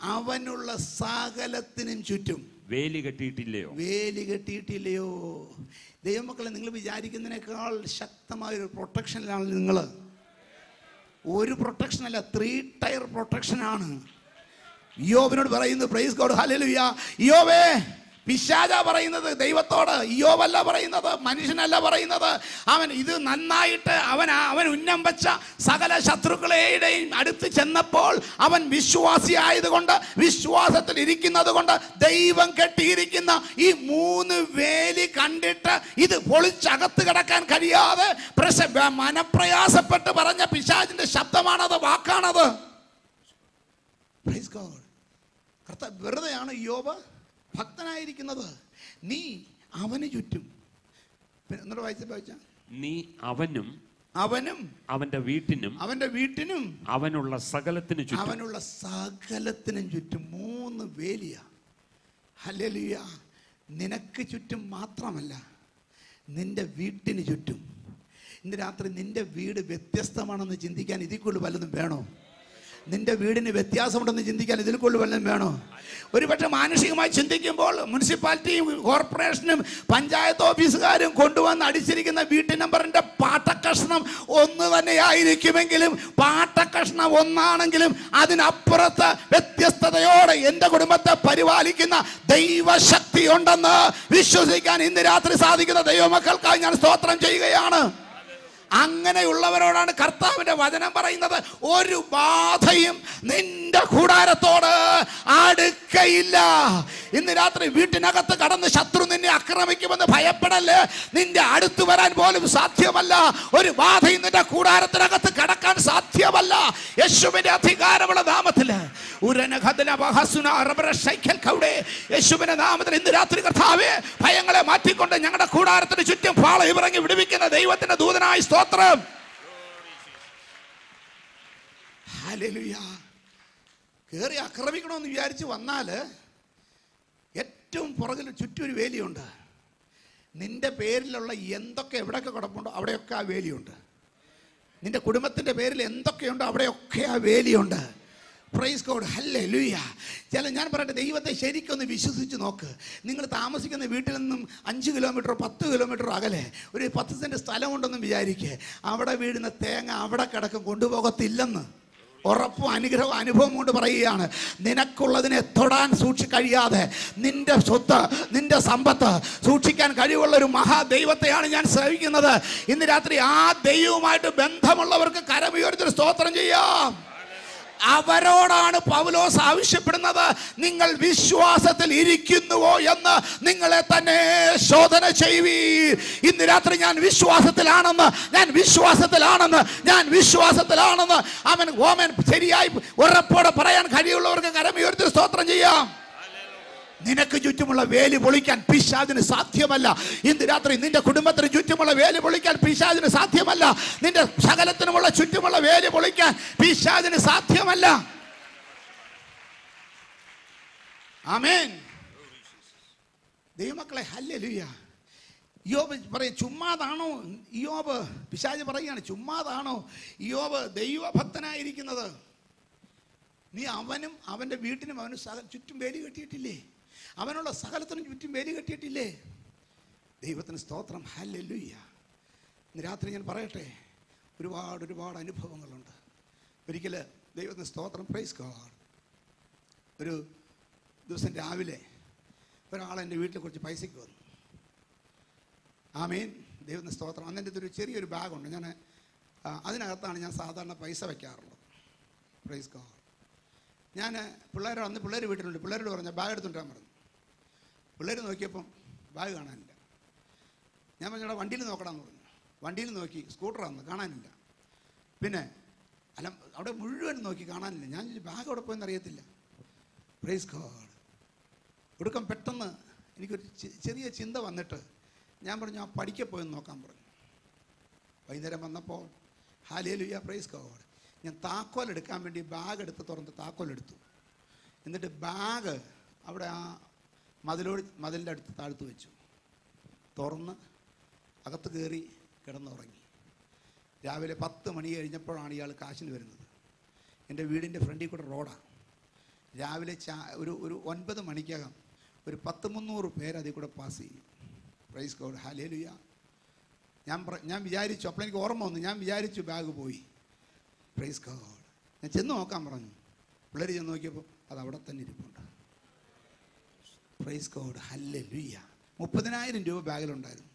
ചുറ്റും വേലി കെട്ടിയിട്ടില്ലയോ? ദൈവമക്കളെ, നിങ്ങൾ വിചാരിക്കുന്നതിനേക്കാൾ ശക്തമായൊരു പ്രൊട്ടക്ഷനിലാണ് നിങ്ങൾ. ഒരു പ്രൊട്ടക്ഷനല്ല, 3 ടയർ പ്രൊട്ടക്ഷനാണ്. ഇയ്യോബിനോട് പറയുന്നത് പ്രൈസ് ഗോഡ് ഹല്ലേലൂയ. ഇയ്യോബേ, പിശാചാ പറയുന്നത് ദൈവത്തോട്, ഇയ്യോബല്ല പറയുന്നത്, മനുഷ്യനല്ല പറയുന്നത്. അവൻ ഇത് നന്നായിട്ട് അവൻ ഉന്നം വെച്ച സകല ശത്രുക്കളുടെയും അടുത്ത് ചെന്നപ്പോൾ അവൻ വിശ്വാസിയായതുകൊണ്ട്, വിശ്വാസത്തിൽ ഇരിക്കുന്നത് കൊണ്ട് ദൈവം കെട്ടിയിരിക്കുന്ന ഈ 3 വേലി കണ്ടിട്ട് ഇത് പൊളിച്ചകത്ത് കിടക്കാൻ കഴിയാതെ മനപ്രയാസപ്പെട്ട് പറഞ്ഞ പിശാചിന്റെ ശബ്ദമാണത്, വാക്കാണത്. Praise God. കർത്താവ് വെറുതെയാണ് ഇയ്യോബ് ഭക്തനായിരിക്കുന്നത്. നീ അവന് ചുറ്റും, എന്നോട് വായിച്ച നീ അവനും അവന്റെ വീട്ടിനും അവനുള്ള സകലത്തിനും ചുറ്റും 3 വേലിയാ. ഹല്ലേലൂയ. നിനക്ക് ചുറ്റും മാത്രമല്ല, നിന്റെ വീട്ടിന് ചുറ്റും, ഇന്ന് രാത്രി നിൻ്റെ വീട് വ്യത്യസ്തമാണെന്ന് ചിന്തിക്കാൻ ഇതിൽ കൂടുതൽ വല്ലതും വേണോ? നിന്റെ വീടിന് വ്യത്യാസമുണ്ടെന്ന് ചിന്തിക്കാൻ ഇതിൽ കൂടുതൽ വല്ലതും വേണോ? ഒരുപക്ഷെ മാനുഷികമായി ചിന്തിക്കുമ്പോൾ മുനിസിപ്പാലിറ്റിയും കോർപ്പറേഷനും പഞ്ചായത്ത് ഓഫീസുകാരും കൊണ്ടുവന്ന് അടിച്ചിരിക്കുന്ന വീട്ടു നമ്പറിൻ്റെ പാട്ടക്കഷ്ണം ഒന്ന് തന്നെയായിരിക്കുമെങ്കിലും, പാട്ടക്കഷ്ണം ഒന്നാണെങ്കിലും അതിനപ്പുറത്ത് വ്യത്യസ്തതയോടെ എൻ്റെ കുടുംബത്തെ പരിപാലിക്കുന്ന ദൈവശക്തി ഉണ്ടെന്ന് വിശ്വസിക്കാൻ ഇന്ന് രാത്രി സാധിക്കുന്ന ദൈവമക്കൾക്കായി ഞാൻ സ്തോത്രം ചെയ്യുകയാണ്. അങ്ങനെയുള്ളവരോടാണ് കർത്താവിന്റെ വചനം പറയുന്നത്, ഒരു ബാധയും നിന്റെ കൂടാരത്തോട് അടുക്കയില്ല. ഇന്ന് രാത്രി വീട്ടിനകത്ത് കടന്ന് ശത്രു നിന്നെ ആക്രമിക്കുമെന്ന് ഭയപ്പെടല്ലേ. നിന്റെ അടുത്ത് വരാൻ പോലും സാധ്യമല്ല. ഒരു ബാധയും നിന്റെ കൂടാരത്തിനകത്ത് കടക്കാൻ സാധ്യമല്ല. യേശുവിന്റെ അധികാരമുള്ള നാമത്തിൽ യേശുവിന്റെ നാമത്തിൽ ഇന്ന് രാത്രി കർത്താവേ, ഭയങ്ങളെ മാറ്റിക്കൊണ്ട് ഞങ്ങളുടെ കൂടാരത്തിന് ചുറ്റും പാളയം ഇറങ്ങി വിടുവിക്കുന്ന ദൈവത്തിന്റെ ദൂതനായി സ്തോത്രം. ഹല്ലേലൂയ. കേറി ആക്രമിക്കണമെന്ന് വിചാരിച്ച് വന്നാൽ ഏറ്റവും പുറകിൽ ചുറ്റും ഒരു വേലിയുണ്ട്. നിന്റെ പേരിലുള്ള എന്തൊക്കെ എവിടെയൊക്കെ കിടപ്പുണ്ടോ അവിടെയൊക്കെ ആ വേലിയുണ്ട്. നിന്റെ കുടുംബത്തിൻ്റെ പേരിൽ എന്തൊക്കെയുണ്ടോ അവിടെയൊക്കെ ആ വേലിയുണ്ട്. പ്രൈസ് ഗോഡ്, ഹല്ലേലൂയ. ഞാൻ പറയട്ടെ, ദൈവത്തെ ശരിക്കൊന്ന് വിശ്വസിച്ച് നോക്ക്. നിങ്ങൾ താമസിക്കുന്ന വീട്ടിൽ നിന്നും 5 കിലോമീറ്ററോ 10 കിലോമീറ്ററോ അകലെ ഒരു 10 സെൻറ്റ് സ്ഥലമുണ്ടെന്നും വിചാരിക്കുക. അവിടെ വീഴുന്ന തേങ്ങ അവിടെ കിടക്കും, കൊണ്ടുപോകത്തില്ലെന്ന് ഉറപ്പും അനുഗ്രഹവും അനുഭവം കൊണ്ട് പറയുകയാണ്. നിനക്കുള്ളതിനെ തൊടാൻ കഴിയാതെ നിന്റെ സ്വത്ത്, നിന്റെ സമ്പത്ത് സൂക്ഷിക്കാൻ കഴിവുള്ള ഒരു മഹാദൈവത്തെയാണ് ഞാൻ സേവിക്കുന്നത്. ഇന്ന് രാത്രി ആ ദൈവവുമായിട്ട് ബന്ധമുള്ളവർക്ക് കരമുയർത്തി സ്തോത്രം ചെയ്യാം. അവരോടാണ് പൗലോസ് ആവശ്യപ്പെടുന്നത്, നിങ്ങൾ വിശ്വാസത്തിൽ ഇരിക്കുന്നുവോ എന്ന് നിങ്ങളെ തന്നെ ശോധന ചെയ്യുവീർ. ഇന്ന് രാത്രി ഞാൻ വിശ്വാസത്തിലാണെന്ന് അവൻ ശരിയായി ഉറപ്പോടെ പറയാൻ കഴിയുള്ളവർക്ക് കരമുയർത്തി സ്തോത്രം ചെയ്യാം. നിനക്ക് ചുറ്റുമുള്ള വേലി പൊളിക്കാൻ പിശാചിന് സാധ്യമല്ല. ഇന്ന് രാത്രി നിന്റെ കുടുംബത്തിന് ചുറ്റുമുള്ള വേലി പൊളിക്കാൻ പിശാചിന് സാധ്യമല്ല. നിന്റെ സകലത്തിനുമുള്ള ചുറ്റുമുള്ള വേലി പൊളിക്കാൻ പിശാചിന് സാധ്യമല്ല. ആമേൻ. ദൈവമക്കളെ, ഹല്ലേലൂയ. യോബ് പറയും, ചുമ്മാതാണോ യോബ്? പിശാച് പറയുകയാണ്, ചുമ്മാതാണോ യോബ് ദൈവഭക്തനായിരിക്കുന്നത്? നീ അവനും അവൻ്റെ വീട്ടിനും അവനും ചുറ്റും വേലി കെട്ടിയിട്ടില്ലേ? അവനുള്ള സകലത്തിനും ചുറ്റും വേലി കെട്ടിയിട്ടില്ലേ? ദൈവത്തിന് സ്തോത്രം, ഹല്ലേലൂയ. ഇന്ന് രാത്രി ഞാൻ പറയട്ടെ, ഒരുപാട് അനുഭവങ്ങളുണ്ട്. ഒരിക്കൽ ദൈവത്തിന് സ്തോത്രം, പ്രൈസ് ഗോഡ്. ഒരു ദിവസം രാവിലെ ഒരാൾ എൻ്റെ വീട്ടിൽ കുറച്ച് പൈസയ്ക്ക് വന്നു. ആമേൻ, ദൈവത്തിന് സ്തോത്രം. അന്ന് എൻ്റെ ഒരു ചെറിയൊരു ബാഗുണ്ട്. അതിനകത്താണ് ഞാൻ സാധാരണ പൈസ വയ്ക്കാറുള്ളത്. Price God. ഞാൻ പിള്ളേർ വീട്ടിലുണ്ട്. പിള്ളേരോട് പറഞ്ഞ ബാഗ് എടുത്തുകൊണ്ടാൻ പറഞ്ഞു. പിള്ളേർ നോക്കിയപ്പം ബാഗ് കാണാനില്ല. ഞാൻ പറഞ്ഞാൽ വണ്ടിയിൽ നോക്കണമെന്ന് പറഞ്ഞു. വണ്ടിയിൽ നോക്കി, സ്കൂട്ടറാന്ന് കാണാനില്ല. പിന്നെ അവിടെ മുഴുവൻ നോക്കി കാണാനില്ല. ഞാൻ ബാഗ് അവിടെ പോയെന്ന് അറിയത്തില്ല. Praise God. ഒടുക്കം പെട്ടെന്ന് എനിക്കൊരു ചെറിയ ചിന്ത വന്നിട്ട് ഞാൻ പറഞ്ഞു, ആ പഠിക്ക പോയെന്ന് നോക്കാൻ പറഞ്ഞു. വൈകുന്നേരം വന്നപ്പോൾ ഹല്ലേലൂയ, പ്രൈസ് ഗോഡ്, ഞാൻ താക്കോൽ എടുക്കാൻ വേണ്ടി ബാഗ് എടുത്ത് തുറന്ന് താക്കോലെടുത്തു. എന്നിട്ട് ബാഗ് അവിടെ ആ മതിലിൻ്റെ അടുത്ത് താഴ്ത്തു വെച്ചു. തുറന്ന് അകത്ത് കയറി കിടന്നുറങ്ങി. രാവിലെ 10 മണി കഴിഞ്ഞപ്പോഴാണ് ഇയാൾ കാശിന് വരുന്നത്. എൻ്റെ വീടിൻ്റെ ഫ്രണ്ടിൽ കൂടെ റോഡാണ്. രാവിലെ ഒരു 9 മണിക്കകം ഒരു 100-300 പേര് അതിൽ കൂടെ പാസ് ചെയ്യും. പ്രൈസ് ഗോഡ്, ഹല്ലേലൂയ. ഞാൻ വിചാരിച്ചു, അപ്പോൾ എനിക്ക് ഓർമ്മ വന്നു, ഞാൻ വിചാരിച്ചു ബാഗ് പോയി. Praise God. ഞാൻ ചെന്ന് നോക്കാൻ പറഞ്ഞു. പിള്ളേർ ചെന്ന് നോക്കിയപ്പോൾ അത് അവിടെ തന്നെ ഇരിപ്പുണ്ട്. Price God, hallelujah. 30,000 രൂപ ബാഗിലുണ്ടായിരുന്നു.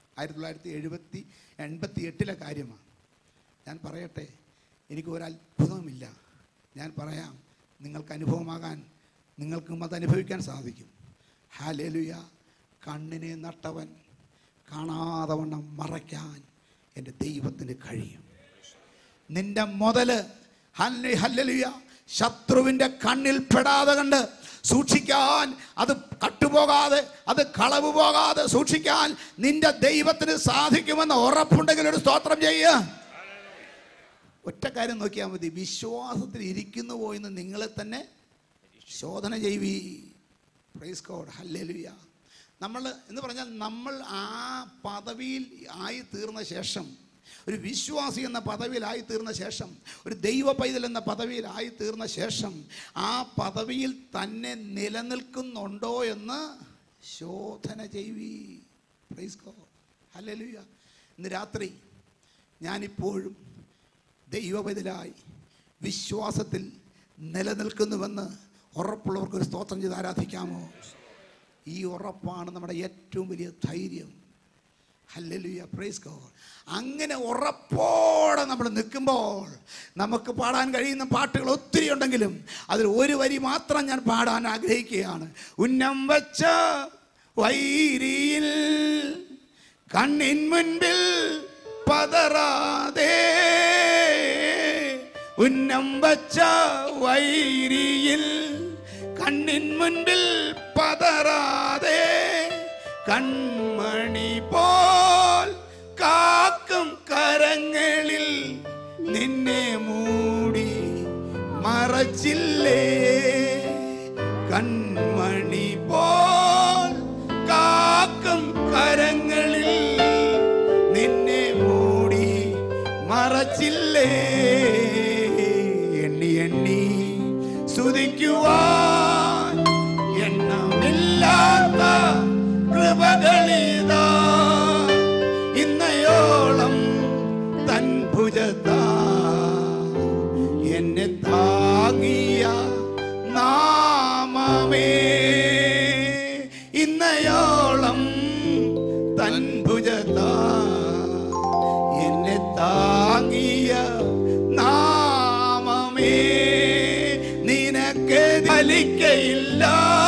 1988 കാര്യമാണ്. ഞാൻ പറയട്ടെ, എനിക്ക് ഒരത്ഭുതവുമില്ല. ഞാൻ പറയാം, നിങ്ങൾക്ക് അനുഭവമാകാൻ, നിങ്ങൾക്കും അത് അനുഭവിക്കാൻ സാധിക്കും. ഹല്ലേലൂയ. കണ്ണിനെ നട്ടവൻ കാണാതെ വണ്ണം മറയ്ക്കാൻ എൻ്റെ ദൈവത്തിന് കഴിയും. നിന്റെ മുതല് ഹല്ലേലൂയ ശത്രുവിൻ്റെ കണ്ണിൽ പെടാതെ കണ്ട് സൂക്ഷിക്കാൻ, അത് കട്ടുപോകാതെ, അത് കളവ് പോകാതെ സൂക്ഷിക്കാൻ നിന്റെ ദൈവത്തിന് സാധിക്കുമെന്ന് ഉറപ്പുണ്ടെങ്കിൽ ഒരു സ്തോത്രം ചെയ്യുക. ഒറ്റ കാര്യം നോക്കിയാൽ മതി, വിശ്വാസത്തിൽ ഇരിക്കുന്നുവോ എന്ന് നിങ്ങളെ തന്നെ ശോധന ചെയ്യുവീ. Price God, hallelujah. നമ്മൾ എന്ന് പറഞ്ഞാൽ നമ്മൾ ആ പദവിയിൽ ആയി തീർന്ന ശേഷം ഒരു വിശ്വാസി എന്ന പദവിയിലായി തീർന്ന ശേഷം, ഒരു ദൈവ പൈതൽ എന്ന പദവിയിലായി തീർന്ന ശേഷം ആ പദവിയിൽ തന്നെ നിലനിൽക്കുന്നുണ്ടോ എന്ന് ശോധന ചെയ്വി. Price God, hallelujah. ഇന്ന് രാത്രി ഞാനിപ്പോഴും ദൈവ പൈതലായി വിശ്വാസത്തിൽ നിലനിൽക്കുന്നുവെന്ന് ഉറപ്പുള്ളവർക്കൊരു സ്തോത്രം ചെയ്ത് ആരാധിക്കാമോ? ഈ ഉറപ്പാണ് നമ്മുടെ ഏറ്റവും വലിയ ധൈര്യം. ഹല്ലേലൂയ, പ്രൈസ് ഗോഡ്. അങ്ങനെ ഉറപ്പോടെ നമ്മൾ നിൽക്കുമ്പോൾ നമുക്ക് പാടാൻ കഴിയുന്ന പാട്ടുകൾ ഒത്തിരി ഉണ്ടെങ്കിലും അതിൽ ഒരു വരി മാത്രം ഞാൻ പാടാൻ ആഗ്രഹിക്കുകയാണ്. ഉന്നം വച്ച വൈരിയിൽ കണ്ണിൻ മുൻപിൽ പതറാതെ, ഉന്നം വച്ച വൈരിയിൽ കണ്ണിൻ മുൻപിൽ പതറാതെ, കൺമണി പോൽ കാക്കും കരങ്ങളിൽ നിന്നെ മൂടി മറച്ചില്ലേ. കൺമണി പോൽ കാക്കും കരങ്ങളിൽ നിന്നെ മൂടി മറച്ചില്ലേ. എണ്ണി എണ്ണി സ്തുതിക്കുവാൻ എണ്ണമില്ലാത്ത കൃപകളിതാ ഇന്നയോളം തൻ ഭുജത്താ എന്നെ താങ്ങിയ നാമമേ. ഇന്നയോളം തൻ ഭുജത്താ എന്നെ താങ്ങിയ നാമമേ. നിനക്ക് ഫലിക്കയില്ല,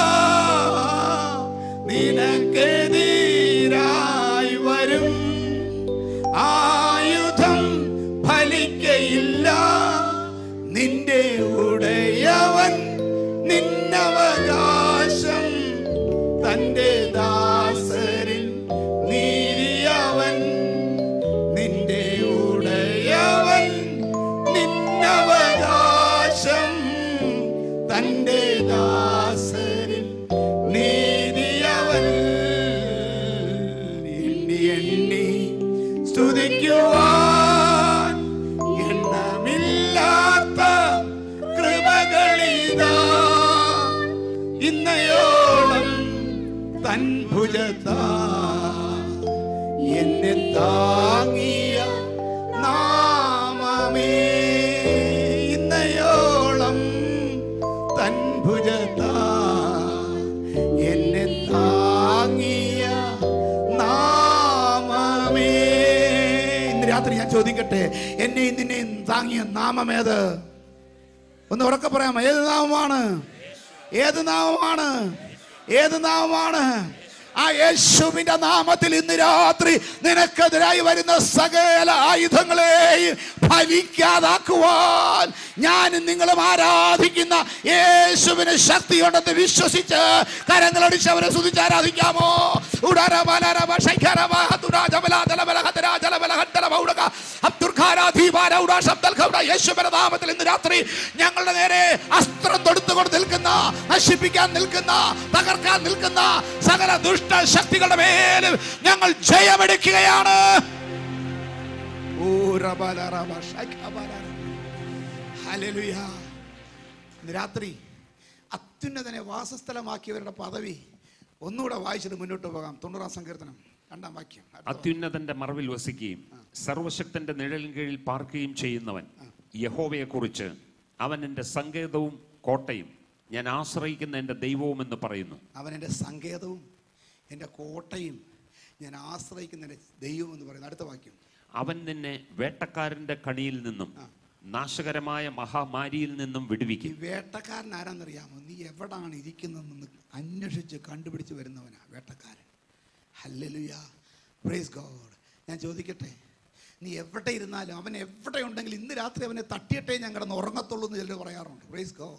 നിനക്കെതിരായി വരും ആയുധം ഫലിക്കയില്ല. നിന്റെ ഉടയവൻ നിന്നവകാശം തന്റെ ദാസരിൽ നീതിയവൻ. നിന്റെ ഉടയവൻ നിന്നവകാശം തന്റെ ദാസരിൽ നീതിയവൻ. എണ്ണി എണ്ണി സ്തുതിക്കുവാൻ എണ്ണമില്ലാത്ത കൃപകളിതാ ഇന്നയോളം തൻ ഭുജത്താ എന്നെ താങ്ങിയ നാമമേ. ഇന്നയോളം തൻ ഭുജത്താ എന്നെ താങ്ങിയ നാമമേ. ഇന്ന് രാത്രി ഞാൻ ചോദിക്കട്ടെ, എന്നെയും നിന്നെയും താങ്ങിയ നാമമേത്? ഒന്ന് ഉറക്കെ പറയാമോ? ഏത് നാമമാണ്? ഏത് നാമമാണ്? ഏത് നാമമാണ്? ആ യേശുവിന്റെ നാമത്തിൽ ഇന്ന് രാത്രി നിനക്കെതിരായി വരുന്ന സകല ആയുധങ്ങളെയും ഫലിക്കാതാക്കുവാൻ ഞാൻ നിങ്ങളും ആരാധിക്കുന്ന യേശുവിന് ശക്തിയുണ്ടെന്ന് വിശ്വസിച്ച് കരങ്ങളടിച്ചവരെ സ്തുതിച്ച് ആരാധിക്കാമോ? യേശുവിന്റെ നാമത്തിൽ ഇന്ന് രാത്രി ഞങ്ങളുടെ നേരെ അസ്ത്രം തൊടുത്തുകൊണ്ട് നിൽക്കുന്ന, നശിപ്പിക്കാൻ നിൽക്കുന്ന, തകർക്കാൻ നിൽക്കുന്ന സകല ദുഷ്ട ശക്തികളുടെ മേലും ഞങ്ങൾ ജയമെടുക്കുകയാണ്. ഇന്ന് രാത്രി അത്യുന്നതനെ വാസസ്ഥലമാക്കിയവരുടെ പദവി ഒന്നുകൂടെ വായിച്ചിട്ട് മുന്നോട്ട് പോകാം. 90-ാം സങ്കീർത്തനം 2-ാം വാക്യം. അത്യുന്നതന്റെ മറവിൽ വസിക്കുകയും സർവശക്തന്റെ നിഴലിൻ കീഴിൽ പാർക്കുകയും ചെയ്യുന്നവൻ യഹോവയെ കുറിച്ച് അവൻ എൻ്റെ സങ്കേതവും കോട്ടയും ഞാൻ ആശ്രയിക്കുന്ന എൻ്റെ ദൈവവും എന്ന് പറയുന്നു. അവൻ എൻ്റെ സങ്കേതവും എൻ്റെ കോട്ടയും ഞാൻ ആശ്രയിക്കുന്ന എൻ്റെ ദൈവം എന്ന് പറയുന്നു. അടുത്ത വാക്യം. അവൻ നിന്നെ വേട്ടക്കാരന്റെ കണിയിൽ നിന്നും നാശകരമായ മഹാമാരിയിൽ നിന്നും വിടുവിക്കും. വേട്ടക്കാരൻ ആരാന്നറിയാമോ? നീ എവിടാണ് ഇരിക്കുന്നതെന്ന് അന്വേഷിച്ച് കണ്ടുപിടിച്ച് വരുന്നവനാ വേട്ടക്കാരൻ. ഹല്ലേലൂയ, പ്രൈസ് ഗോഡ്. ഞാൻ ചോദിക്കട്ടെ, നീ എവിടെ ഇരുന്നാലും അവൻ എവിടെ ഉണ്ടെങ്കിൽ ഇന്ന് രാത്രി അവനെ തട്ടിയിട്ടേ ഞാൻ കിടന്ന് ഉറങ്ങത്തുള്ളൂ എന്ന് ചിലർ പറയാറുണ്ട്. Praise God.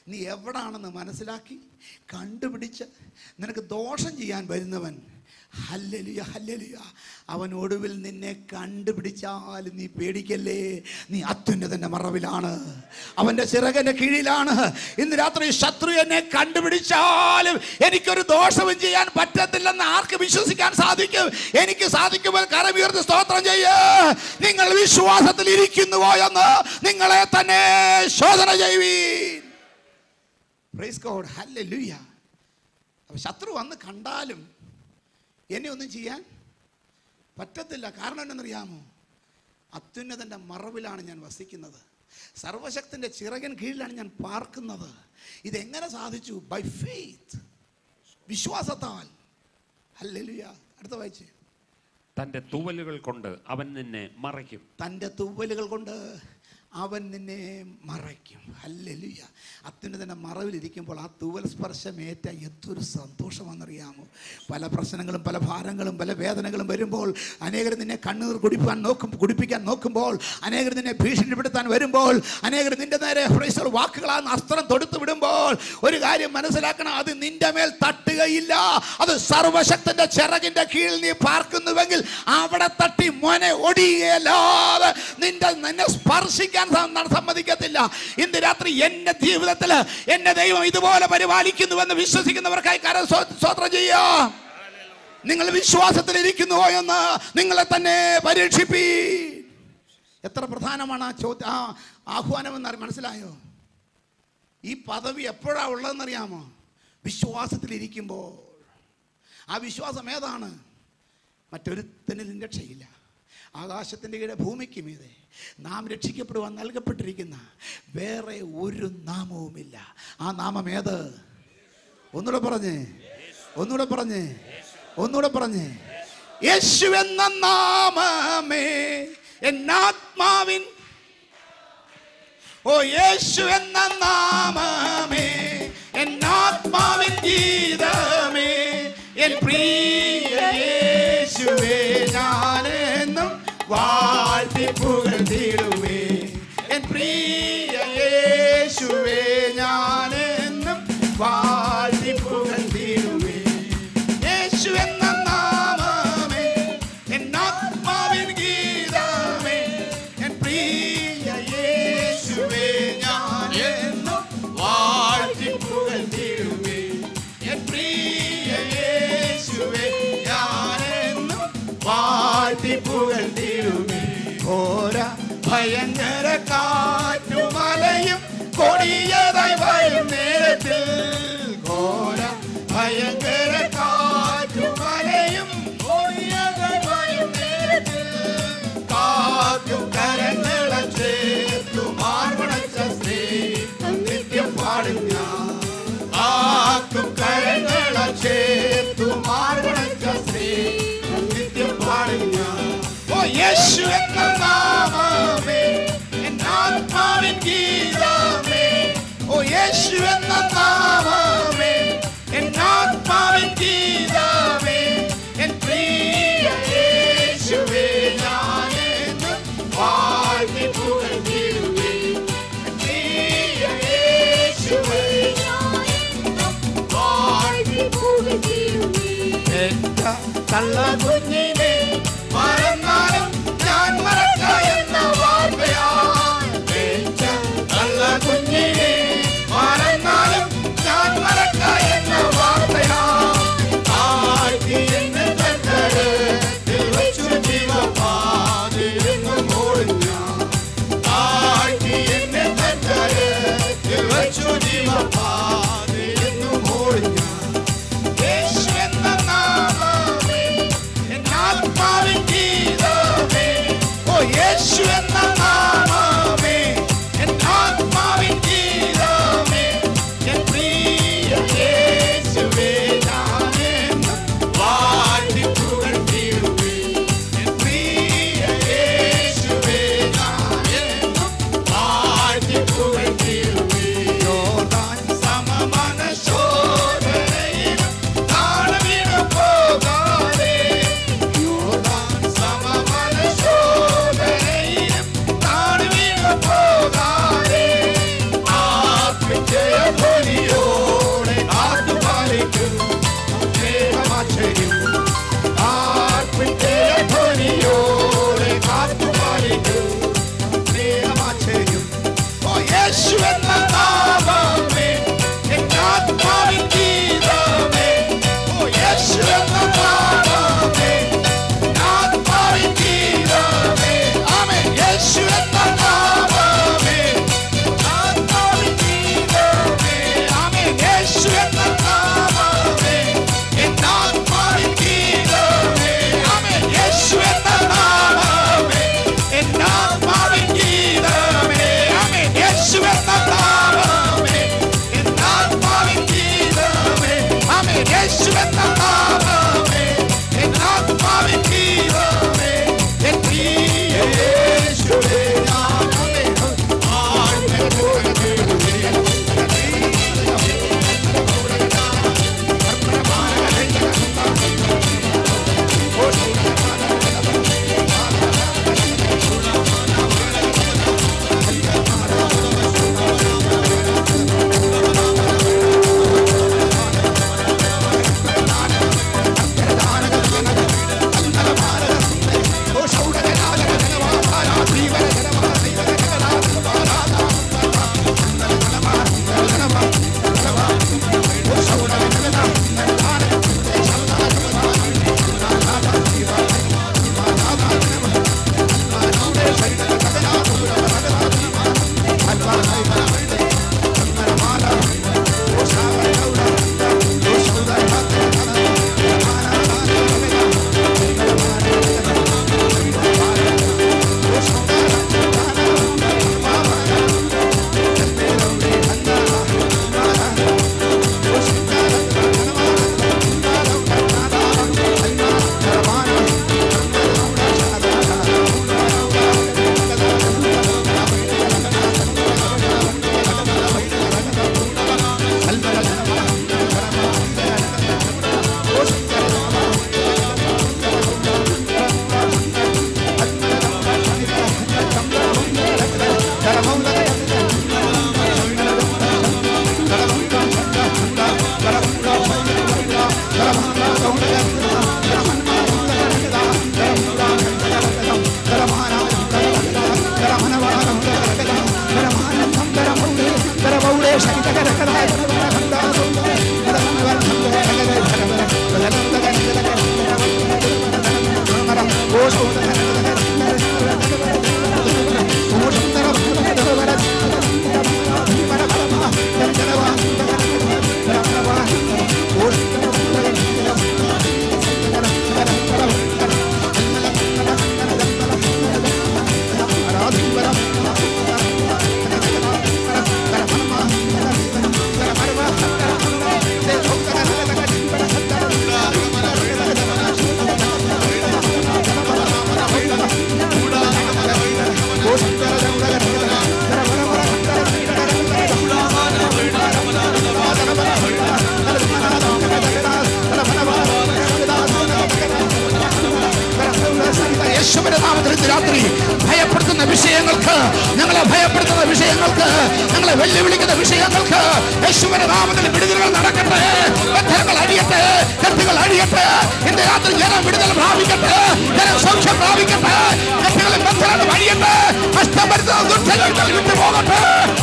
നീ എവിടാണെന്ന് മനസ്സിലാക്കി കണ്ടുപിടിച്ച് നിനക്ക് ദോഷം ചെയ്യാൻ വരുന്നവൻ, ഹല്ലേലൂയ ഹല്ലേലൂയ, അവൻ ഒടുവിൽ നിന്നെ കണ്ടുപിടിച്ചാലും നീ പേടിക്കല്ലേ. നീ അത്യുന്നതന്റെ മറവിലാണ്, അവന്റെ ചിറകിന്റെ കീഴിലാണ്. ഇന്ന് രാത്രി ശത്രു എന്നെ കണ്ടുപിടിച്ചാലും എനിക്കൊരു ദോഷവും ചെയ്യാൻ പറ്റത്തില്ലെന്ന് ആർക്ക് വിശ്വസിക്കാൻ സാധിക്കും? എനിക്ക് സാധിക്കുമ്പോൾ കരമുയർത്തി സ്തോത്രം ചെയ്യ്. നിങ്ങൾ വിശ്വാസത്തിൽ ഇരിക്കുന്നുവോ എന്ന് നിങ്ങളെ തന്നെ ശോധന ചെയ്യുവീൻ. Price God, hallelujah. അപ്പോൾ ശത്രു വന്ന് കണ്ടാലും എന്നെ ഒന്നും ചെയ്യാൻ പറ്റത്തില്ല. കാരണം എന്തെന്നറിയാമോ? അത്യുന്നതൻ്റെ മറവിലാണ് ഞാൻ വസിക്കുന്നത്, സർവശക്തൻ്റെ ചിറകിൻ കീഴിലാണ് ഞാൻ പാർക്കുന്നത്. ഇതെങ്ങനെ സാധിച്ചു? ബൈ ഫെയ്ത്ത്, വിശ്വാസത്താൽ. ഹല്ലേലൂയ. അടുത്ത വായിച്ചേ. തൻ്റെ തൂവലുകൾ കൊണ്ട് അവൻ നിന്നെ മറയ്ക്കും. തൻ്റെ തൂവലുകൾ കൊണ്ട് അവൻ നിന്നെ മറയ്ക്കും. ഹല്ലേലൂയ. അത്യുന്നതൻ്റെ മറവിലിരിക്കുമ്പോൾ ആ തൂവൽ സ്പർശമേറ്റ എന്തൊരു സന്തോഷമാണെന്നറിയാമോ? പല പ്രശ്നങ്ങളും പല ഭാരങ്ങളും പല വേദനകളും വരുമ്പോൾ, അനേകർ നിന്നെ കണ്ണീർ കുടിപ്പിക്കാൻ നോക്കുമ്പോൾ, അനേകർ നിന്നെ ഭീഷണിപ്പെടുത്താൻ വരുമ്പോൾ, അനേകർ നിന്റെ നേരെ വാക്കുകളാണ് അസ്ത്രം തൊടുത്തു വിടുമ്പോൾ, ഒരു കാര്യം മനസ്സിലാക്കണം, അത് നിന്റെ മേൽ തട്ടുകയില്ല. അത് സർവശക്തന്റെ ചിറകിന്റെ കീഴിൽ നീ പാർക്കുന്നുവെങ്കിൽ അവിടെ തട്ടി മോനെ ഒടിയല്ലാതെ നിന്നെ സ്പർശിക്കാൻ സമ്മതിക്കത്തില്ല. ഇന്ന് രാത്രി എന്റെ ജീവിതത്തിൽ എന്നെ ദൈവം ഇതുപോലെ പരിപാലിക്കുന്നുവെന്ന് വിശ്വസിക്കുന്നവർക്കായി സ്തോത്രം ചെയ്യാം. നിങ്ങൾ വിശ്വാസത്തിൽ ഇരിക്കുന്നുവോ എന്ന് നിങ്ങളെ തന്നെ പരീക്ഷിപ്പീ. എത്ര പ്രധാനമാണ് ആ ആഹ്വാനം എന്ന് മനസ്സിലായോ? ഈ പദവി എപ്പോഴാ ഉള്ളതെന്നറിയാമോ? വിശ്വാസത്തിലിരിക്കുമ്പോൾ. ആ വിശ്വാസം ഏതാണ്? മറ്റൊരുത്തനിലും രക്ഷയില്ല. ആകാശത്തിൻ്റെ കീഴെ ഭൂമിക്ക് മീതെ നാം രക്ഷിക്കപ്പെടുവാൻ നൽകപ്പെട്ടിരിക്കുന്ന വേറെ ഒരു നാമവുമില്ല. ആ നാമം ഏത്? ഒന്നുകൂടെ പറഞ്ഞേ. യേശു എന്ന നാമമേ എന്നാത്മാവിൻ, ഓ യേശു എന്ന നാമമേ എന്നാത്മാവിൻ ഗീതമേ, എൻ പ്രിയ യേശുവേ ഞാനെന്നും വാഴ്ത്തി പുകഴ്ത്തിടുവേ. എൻ പ്രിയ യേശുവേ ഞാനെന്നും വാഴ്ത്തി പുകഴ്ത്തിടുവേ. യേശു എന്ന നാമമേ എന്നാത്മാവിൻ ഗീതമേ, എൻ പ്രിയ യേശുവേ ഞാനെന്നും വാഴ്ത്തി പുകഴ്ത്തിടുവേ. എൻ പ്രിയ യേശുവേ ഞാനെന്നും വാഴ്ത്തി പുകഴ്ത്തിടുവേ. ഘോര ഭയങ്കര കാറ്റുമലയും കൊടിയതായി വരും നേരത്തിൽ, ഘോര ഭയങ്കര കാറ്റുമലയും കൊടിയതായി വരും നേരത്തിൽ, കാറ്റും കരങ്ങളെ ചേർത്തു മാർവണച്ച സ്നേഹം നിത്യം പാടും ഞാൻ. കാറ്റും കരങ്ങളെ ചേർത്തു മാർവണച്ച സ്നേഹം നിത്യം പാടും ഞാൻ. ഓ യേശു എന്ന നാമമേ എന്നാത്മാവിൻ ഗീതമേ, ഓ യേശു എന്ന നാമമേ എന്നാത്മാവിൻ ഗീതമേ, എൻ പ്രിയ യേശുവേ ഞാനെന്നും വാഴ്ത്തി പുകഴ്ത്തിടുവേ. എൻ പ്രിയ യേശുവേ ഞാനെന്നും വാഴ്ത്തി പുകഴ്ത്തിടുവേ. പെറ്റ തള്ള കുഞ്ഞിനെ മറന്നാലും ഞാൻ മറക്ക എന്ന വാർത്തയാൽ, പെറ്റ തള്ള കുഞ്ഞിനെ മറന്നാലും ഞാൻ മറക്ക എന്ന വാർത്തയാൽ, താഴ്ത്തി എന്നെ തന്നടത്തിൽ വച്ചു ജീവപാതിരുന്നു ഓടും ഞാൻ. താഴ്ത്തി എന്നെ തന്നടത്തിൽ വച്ചു ജീവപാതിരുന്നു ഓടും ഞാൻ. യേശു എന്ന നാമമേ യേശുവിന്റെ നാമത്തിൽ ഇന്ന് രാത്രി ഭയപ്പെടുത്തുന്ന വിഷയങ്ങൾക്ക്, ഞങ്ങളെ ഭയപ്പെടുത്തുന്ന വിഷയങ്ങൾക്ക്, ഞങ്ങളെ വെല്ലുവിളിക്കുന്ന വിഷയങ്ങൾക്ക് യേശുവിന്റെ നാമത്തിൽ വിടുതലുകൾ നടക്കട്ടെ. ബന്ധനങ്ങൾ അഴിയട്ടെ, കെട്ടുകൾ അഴിയട്ടെ. ഇന്ന് രാത്രി ജനം വിടുതൽ പ്രാപിക്കട്ടെ, ജനം സൗഖ്യം പ്രാപിക്കട്ടെ, കെട്ടുകളും ബന്ധനങ്ങളും അഴിയട്ടെ, കഷ്ടപ്പെടുത്തുന്ന ദുഷ്ടങ്ങൾ വിട്ടു പോകട്ടെ.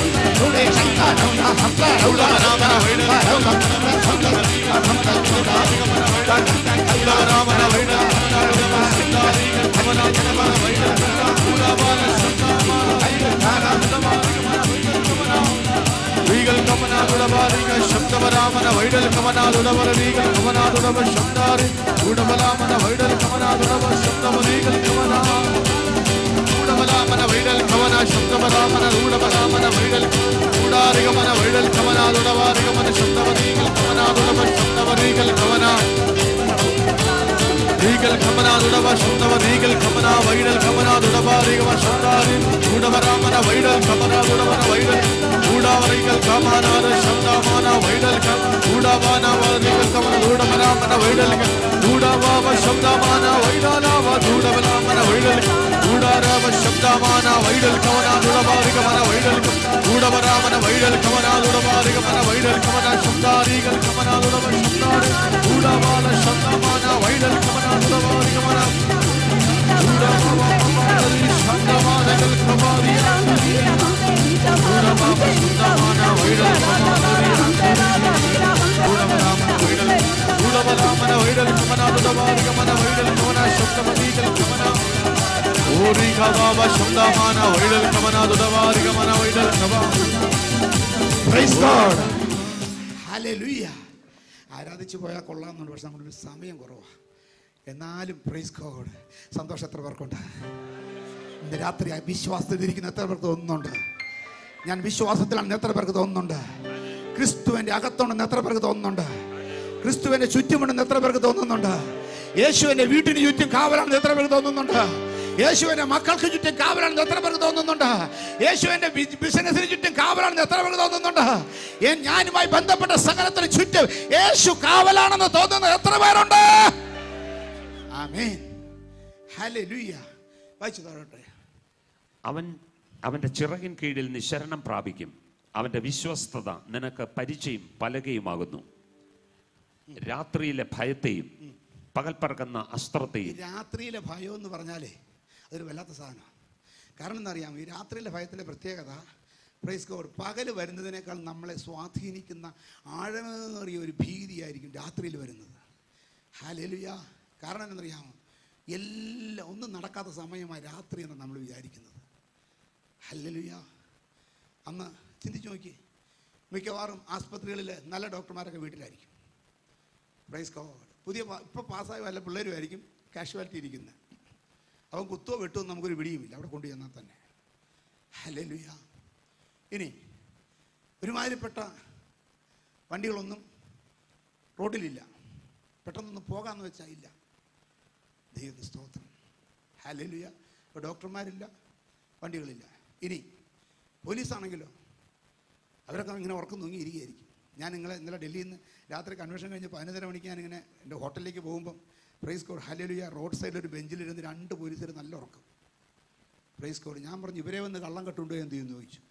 ആരാധിച്ചു പോയാൽ കൊള്ളാമെന്നുണ്ട്, പക്ഷെ നമ്മളൊരു സമയം കുറവാണ്. എന്നാലും പ്രൈസ് ഗോഡ്, സന്തോഷം എത്ര പേർക്കുണ്ട്? ഇന്ന് രാത്രി വിശ്വാസത്തിൽ ഇരിക്കുന്ന എത്ര പേർക്ക് തോന്നുന്നുണ്ട്? ഞാൻ വിശ്വാസത്തിലാണ് എത്ര പേർക്ക് തോന്നുന്നുണ്ട്? ക്രിസ്തുവിൻ്റെ അകത്തുണ്ടെന്ന് എത്ര പേർക്ക് തോന്നുന്നുണ്ട്? ക്രിസ്തുവിൻ്റെ ചുറ്റുമുണ്ടെന്ന് എത്ര പേർക്ക് തോന്നുന്നുണ്ട്? യേശുവിൻ്റെ വീട്ടിന് ചുറ്റും കാവലാണെന്ന് എത്ര പേർക്ക് തോന്നുന്നുണ്ട്? യേശുവിൻ്റെ മക്കൾക്ക് ചുറ്റും കാവലാണെന്ന് എത്ര പേർക്ക് തോന്നുന്നുണ്ട്? യേശുവിൻ്റെ ബിസിനസിന് ചുറ്റും കാവലാണെന്ന് എത്ര പേർക്ക് തോന്നുന്നുണ്ട്? ഞാനുമായി ബന്ധപ്പെട്ട സകലത്തിന് ചുറ്റും യേശു കാവലാണെന്ന് തോന്നുന്നത് എത്ര പേരുണ്ട്? ആമേൻ, ഹല്ലേലൂയ. വായിച്ചു താഴോട്ടെ. അവന്റെ ചിറകിൻ കീഴിൽ നീ ശരണം പ്രാപിക്കും. അവന്റെ വിശ്വസ്തത നിനക്ക് പരിചയം പലകയുമാകുന്നു. രാത്രിയിലെ ഭയത്തെയും പകൽ പറക്കുന്ന അസ്ത്രത്തെയും. രാത്രിയിലെ ഭയം എന്ന് പറഞ്ഞാലേ അതൊരു വല്ലാത്ത സാധനമാണ്. കാരണം എന്താ അറിയാമോ? ഈ രാത്രിയിലെ ഭയത്തിൻ്റെ പ്രത്യേകത, പ്രൈസ് ഗോഡ്, പകൽ വരുന്നതിനേക്കാൾ നമ്മളെ സ്വാധീനിക്കുന്ന ആഴമേറിയ ഒരു ഭീതിയായിരിക്കും രാത്രിയിൽ വരുന്നത്. ഹല്ലേലൂയ. കാരണം എന്നറിയാമോ? എല്ലാം ഒന്നും നടക്കാത്ത സമയമായി രാത്രി എന്ന് നമ്മൾ വിചാരിക്കുന്നത്. ഹല്ലേലൂയ. അന്ന് ചിന്തിച്ചു നോക്കി, മിക്കവാറും ആസ്പത്രികളിൽ നല്ല ഡോക്ടർമാരൊക്കെ വീട്ടിലായിരിക്കും. Praise God. ഇപ്പോൾ പാസ്സായ വല്ല പിള്ളേരുമായിരിക്കും കാഷ്വാലിറ്റി ഇരിക്കുന്നത്. അവൻ കുത്തോ വെട്ടുമോ നമുക്കൊരു പിടിയുമില്ല അവിടെ കൊണ്ടു ചെന്നാൽ തന്നെ. ഹല്ലേലൂയ. ഇനി ഒരുമാതിരിപ്പെട്ട വണ്ടികളൊന്നും റോഡിലില്ല, പെട്ടെന്നൊന്നും പോകാമെന്ന് വെച്ചാൽ ഇല്ല. ദൈവത്തിന് സ്തോത്രം. ഹല്ലേലൂയ. ഇപ്പോൾ ഡോക്ടർമാരില്ല, വണ്ടികളില്ല. ഇനി പോലീസാണെങ്കിലോ അവരൊക്കെ ഇങ്ങനെ ഉറക്കം തൂങ്ങി ഇരിക്കുകയായിരിക്കും. ഞാൻ ഇന്നലെ ഡൽഹിയിൽ നിന്ന് രാത്രി കൺവെൻഷൻ കഴിഞ്ഞ് 11:30 മണിക്ക് ഞാനിങ്ങനെ എൻ്റെ ഹോട്ടലിലേക്ക് പോകുമ്പം പ്രൈസ് കോഡ്, ഹല്ലേലൂയ, റോഡ് സൈഡിൽ ഒരു ബെഞ്ചിലിരുന്ന് 2 പോലീസുകാർ നല്ല ഉറക്കം. Praise God. ഞാൻ പറഞ്ഞു, ഇവരെ വന്ന് കള്ളം കെട്ടുണ്ടോ എന്ത് ചെയ്യുമെന്ന് ചോദിച്ചു.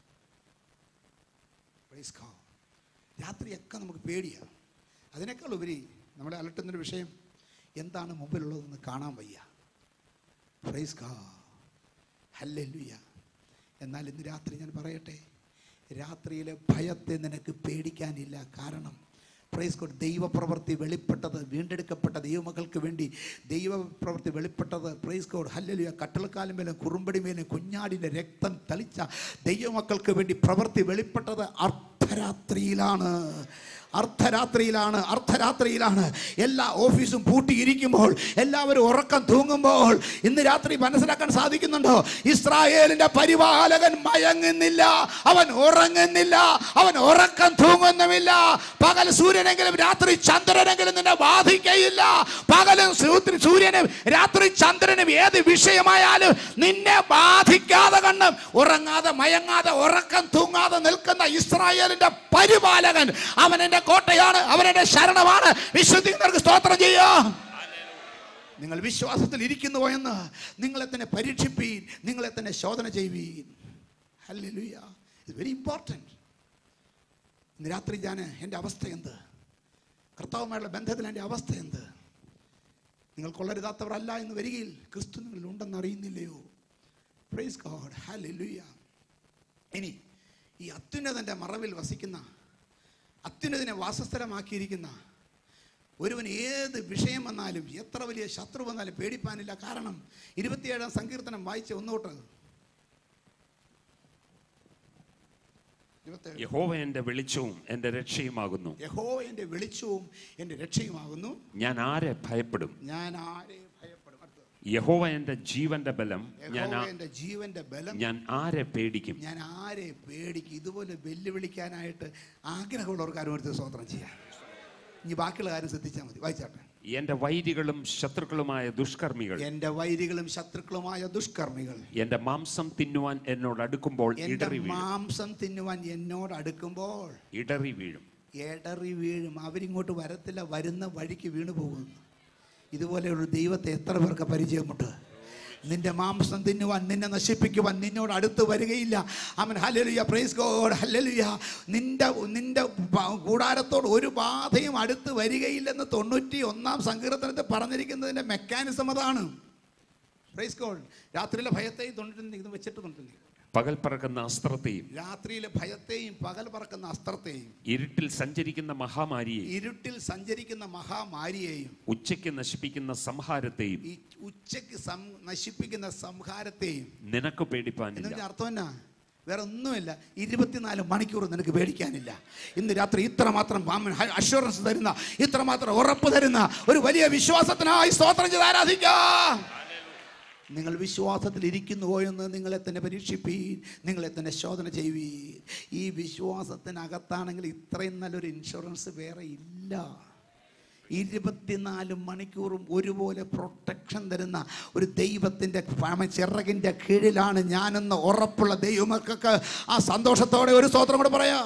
Praise God. രാത്രിയൊക്കെ നമുക്ക് പേടിയാണ്. അതിനേക്കാൾ ഉപരി നമ്മളെ അലട്ടുന്നൊരു വിഷയം, എന്താണ് മുമ്പിലുള്ളതെന്ന് കാണാൻ വയ്യ. Praise God. ഹല്ലേലൂയ. എന്നാൽ ഇന്ന് രാത്രി ഞാൻ പറയട്ടെ, രാത്രിയിലെ ഭയത്തെ നിനക്ക് പേടിക്കാനില്ല. കാരണം പ്രൈസ് ഗോഡ്. ദൈവപ്രവൃത്തി വെളിപ്പെട്ടത്, വീണ്ടെടുക്കപ്പെട്ട ദൈവമക്കൾക്ക് വേണ്ടി ദൈവപ്രവൃത്തി വെളിപ്പെട്ടത്. പ്രൈസ് ഗോഡ്, ഹല്ലേലൂയ. കട്ടളക്കാലും മേലും കുറുമ്പടി മേലും കുഞ്ഞാടിൻ്റെ രക്തം തളിച്ച ദൈവമക്കൾക്ക് വേണ്ടി പ്രവൃത്തി വെളിപ്പെട്ടത് അർദ്ധരാത്രിയിലാണ്. അർദ്ധരാത്രിയിലാണ്. എല്ലാ ഓഫീസും പൂട്ടിയിരിക്കുമ്പോൾ, എല്ലാവരും ഉറക്കം തൂങ്ങുമ്പോൾ ഇന്ന് രാത്രി മനസ്സിലാക്കാൻ സാധിക്കുന്നുണ്ടോ? ഇസ്രായേലിന്റെ പരിപാലകൻ മയങ്ങുന്നില്ല, അവൻ ഉറങ്ങുന്നില്ല, അവൻ ഉറക്കം തൂങ്ങുന്നുമില്ല. പകൽ സൂര്യനെങ്കിലും രാത്രി ചന്ദ്രനെങ്കിലും നിന്നെ ബാധിക്കയില്ല. പകലും സൂര്യനും രാത്രി ചന്ദ്രനും ഏത് വിഷയമായാലും നിന്നെ ബാധിക്കാതെ കണ്ണും ഉറങ്ങാതെ മയങ്ങാതെ ഉറക്കം തൂങ്ങാതെ നിൽക്കുന്ന ഇസ്രായേലിന്റെ പരിപാലകൻ അവൻ എന്റെ കോട്ടയാണ്, അവൻ എന്റെ ശരണമാണ്. വിശുദ്ധിക്ക് സ്തോത്രം ചെയ്യാം. നിങ്ങൾ വിശ്വാസത്തിൽ ഇരിക്കുന്നുവോ എന്ന് നിങ്ങളെ തന്നെ പരീക്ഷിപ്പീൻ, നിങ്ങളെ തന്നെ ശോധന ചെയ്യുവീൻ. ഹല്ലേലൂയ. It's very important. ഇന്ന് രാത്രി ഞാൻ എൻ്റെ അവസ്ഥ എന്ത്, കർത്താവുമായുള്ള ബന്ധത്തിൽ എൻ്റെ അവസ്ഥ എന്ത്? നിങ്ങൾ കൊള്ളരുതാത്തവരല്ല എന്ന് വരികയിൽ ക്രിസ്തു നിങ്ങളിൽ ഉണ്ടെന്ന് അറിയുന്നില്ലയോ? Price God, hallelujah. ഇനി ഈ അത്യുന്നതൻ്റെ മറവിൽ വസിക്കുന്ന, അത്യുന്നതിനെ വാസസ്ഥലമാക്കിയിരിക്കുന്ന ഒരുവൻ ഏത് വിഷയം വന്നാലും എത്ര വലിയ ശത്രു വന്നാലും പേടിപ്പാനില്ല. കാരണം 27-ാം സങ്കീർത്തനം വായിച്ച ഒന്നുതൊട്ട്. യഹോവ എന്റെ വെളിച്ചവും എന്റെ രക്ഷയുമാകുന്നു. യഹോവ എന്റെ വെളിച്ചവും എന്റെ രക്ഷയുമാകുന്നു. ഞാൻ ആരെ ഭയപ്പെടും? ഞാൻ ആരെ ഭയപ്പെടും? യഹോവ എന്റെ ജീവന്റെ ബലം. എന്റെ ജീവന്റെ ബലം. ഞാൻ ആരെ പേടിക്കും? ഞാൻ ആരെ പേടിക്കും? ഇതുപോലെ വെല്ലുവിളിക്കാനായിട്ട് ആഗ്രഹമുള്ളവർക്ക് ആരും ഒരു സ്തോത്രം ചെയ്യാം. ഇനി ബാക്കിയുള്ള കാര്യം ശ്രദ്ധിച്ചാൽ മതി. വായിച്ചാട്ടെ. എന്റെ വൈരികളും ശത്രുക്കളുമായ ദുഷ്കർമ്മികൾ, എന്റെ വൈരികളും ശത്രുക്കളുമായ ദുഷ്കർമ്മികൾ എന്റെ മാംസം തിന്നുവാൻ എന്നോട് അടുക്കുമ്പോൾ ഇടറി വീഴും. മാംസം തിന്നുവാൻ എന്നോട് അടുക്കുമ്പോൾ ഇടറി വീഴും. ഇടറി വീഴും. അവരിങ്ങോട്ട് വരത്തില്ല, വരുന്ന വഴിക്ക് വീണു പോകുന്നു. ഇതുപോലെയുള്ള ദൈവത്തെ എത്ര പേർക്ക് പരിചയമുണ്ട്? നിന്റെ മാംസം തിന്നുവാൻ, നിന്നെ നശിപ്പിക്കുവാൻ നിന്നോട് അടുത്ത് വരികയില്ല. അവൻ ഹല്ലേലൂയ, പ്രൈസ് ഗോഡ്, ഹല്ലേലൂയ. നിന്റെ കൂടാരത്തോട് ഒരു ബാധയും അടുത്ത് വരികയില്ലെന്ന് 91-ാം സങ്കീർത്തനത്തിൽ പറഞ്ഞിരിക്കുന്നതിൻ്റെ മെക്കാനിസം അതാണ്. Praise God. രാത്രിയിലെ ഭയത്തെയും ഇത് വെച്ചിട്ട് തൊണ്ടിട്ടുണ്ട്. പകൽ പറക്കുന്ന അസ്ത്രത്തെയും, രാത്രിയിലെ ഭയത്തെയും പകൽ പറക്കുന്ന അസ്ത്രത്തെയും, ഇരുട്ടിൽ സഞ്ചരിക്കുന്ന മഹാമാരിയെയും, ഉച്ചയ്ക്ക് നശിപ്പിക്കുന്ന സംഹാരത്തെയും, നിനക്ക് പേടിപ്പാനില്ല. അർത്ഥം എന്നാ? വേറെ ഒന്നുമില്ല. 24 മണിക്കൂർ നിനക്ക് പേടിക്കാനില്ല. ഇന്ന് രാത്രി ഇത്രമാത്രം അഷ്വറൻസ് തരുന്ന, ഇത്രമാത്രം ഉറപ്പ് തരുന്ന ഒരു വലിയ വിശ്വാസത്തിനായി സ്തോത്രം ചെയ്ത് ആരാധിക്കാം. നിങ്ങൾ വിശ്വാസത്തിൽ ഇരിക്കുന്നുവോ എന്ന് നിങ്ങളെ തന്നെ പരീക്ഷിപ്പീൻ, നിങ്ങളെ തന്നെ ശോധന ചെയ്യുവീൻ. ഈ വിശ്വാസത്തിനകത്താണെങ്കിൽ ഇത്രയും നല്ലൊരു ഇൻഷുറൻസ് വേറെ ഇല്ല. 24 മണിക്കൂറും ഒരുപോലെ പ്രൊട്ടക്ഷൻ തരുന്ന ഒരു ദൈവത്തിൻ്റെ ചിറകിൻ്റെ കീഴിലാണ് ഞാനെന്ന് ഉറപ്പുള്ള ദൈവമക്കൾക്ക് ആ സന്തോഷത്തോടെ ഒരു സ്തോത്രം കൂടെ പറയാം.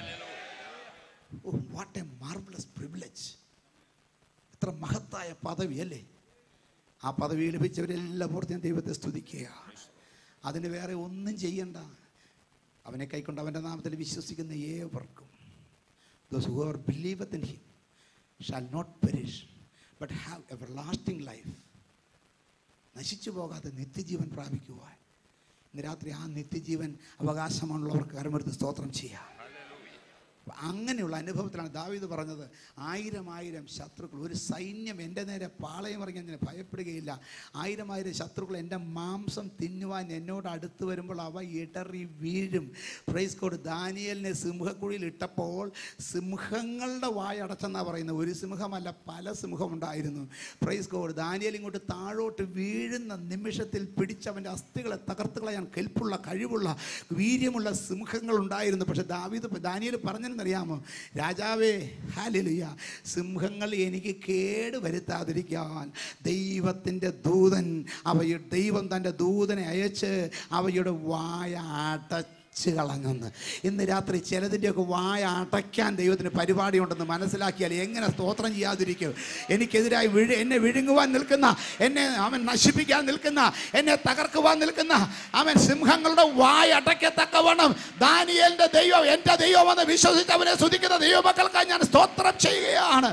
What a marvellous privilege! എത്ര മഹത്തായ പദവി അല്ലേ! ആ പദവി ലഭിച്ചവരെല്ലാം ഓർത്ത് ഞാൻ ദൈവത്തെ സ്തുതിക്കുക. അതിന് വേറെ ഒന്നും ചെയ്യണ്ട. അവനെ കൈക്കൊണ്ട് അവൻ്റെ നാമത്തിൽ വിശ്വസിക്കുന്ന ഏവർക്കും, those who are believeth in him shall not perish but have everlasting life. നശിച്ചു പോകാതെ നിത്യജീവൻ പ്രാപിക്കുവാൻ ഇന്ന് രാത്രി ആ നിത്യജീവൻ അവകാശമുള്ളവർക്ക് കരമെടുത്ത് സ്തോത്രം ചെയ്യാം. അങ്ങനെയുള്ള അനുഭവത്തിലാണ് ദാവീദ് പറഞ്ഞത്, 1000 ശത്രുക്കൾ, ഒരു സൈന്യം എൻ്റെ നേരെ പാളയം ഇറങ്ങി ഞാൻ ഭയപ്പെടുകയില്ല. 1000 ശത്രുക്കൾ എൻ്റെ മാംസം തിന്നുവാൻ എന്നോട് അടുത്ത് വരുമ്പോൾ അവ ഇടറി വീഴും. Praise God. ദാനിയേലിനെ സിംഹക്കുഴിയിൽ ഇട്ടപ്പോൾ സിംഹങ്ങളുടെ വായ അടച്ചെന്നാണ് പറയുന്നത്. ഒരു സിംഹമല്ല, പല സിംഹമുണ്ടായിരുന്നു. Praise God. ദാനിയേൽ ഇങ്ങോട്ട് താഴോട്ട് വീഴുന്ന നിമിഷത്തിൽ പിടിച്ചവൻ്റെ അസ്ഥികളെ തകർത്ത് കളയാൻ കെൽപ്പുള്ള, കഴിവുള്ള, വീര്യമുള്ള സിംഹങ്ങളുണ്ടായിരുന്നു. പക്ഷെ ദാനിയേൽ പറഞ്ഞെന്നറിയാമോ? രാജാവേ, ഹല്ലേലൂയ, സിംഹങ്ങൾ എനിക്ക് കേട് വരുത്താതിരിക്കാൻ ദൈവത്തിൻ്റെ ദൂതൻ, ദൈവം തൻ്റെ ദൂതനെ അയച്ച് അവയുടെ വായ കളഞ്ഞെന്ന്. ഇന്ന് രാത്രി ചിലതിൻ്റെയൊക്കെ വായ അടയ്ക്കാൻ ദൈവത്തിന് പരിപാടിയുണ്ടെന്ന് മനസ്സിലാക്കിയാൽ എങ്ങനെ സ്തോത്രം ചെയ്യാതിരിക്കും? എനിക്കെതിരായി എന്നെ വിഴുങ്ങുവാൻ നിൽക്കുന്ന, എന്നെ അവൻ നശിപ്പിക്കാൻ നിൽക്കുന്ന, എന്നെ തകർക്കുവാൻ നിൽക്കുന്ന അവൻ സിംഹങ്ങളുടെ വായ അടയ്ക്കത്തക്കവണ്ണം ദാനിയേലിന്റെ ദൈവം എൻ്റെ ദൈവമെന്ന് വിശ്വസിച്ച് അവനെ സ്തുതിക്കുന്ന ദൈവമക്കൾക്കായി ഞാൻ സ്തോത്രം ചെയ്യുകയാണ്.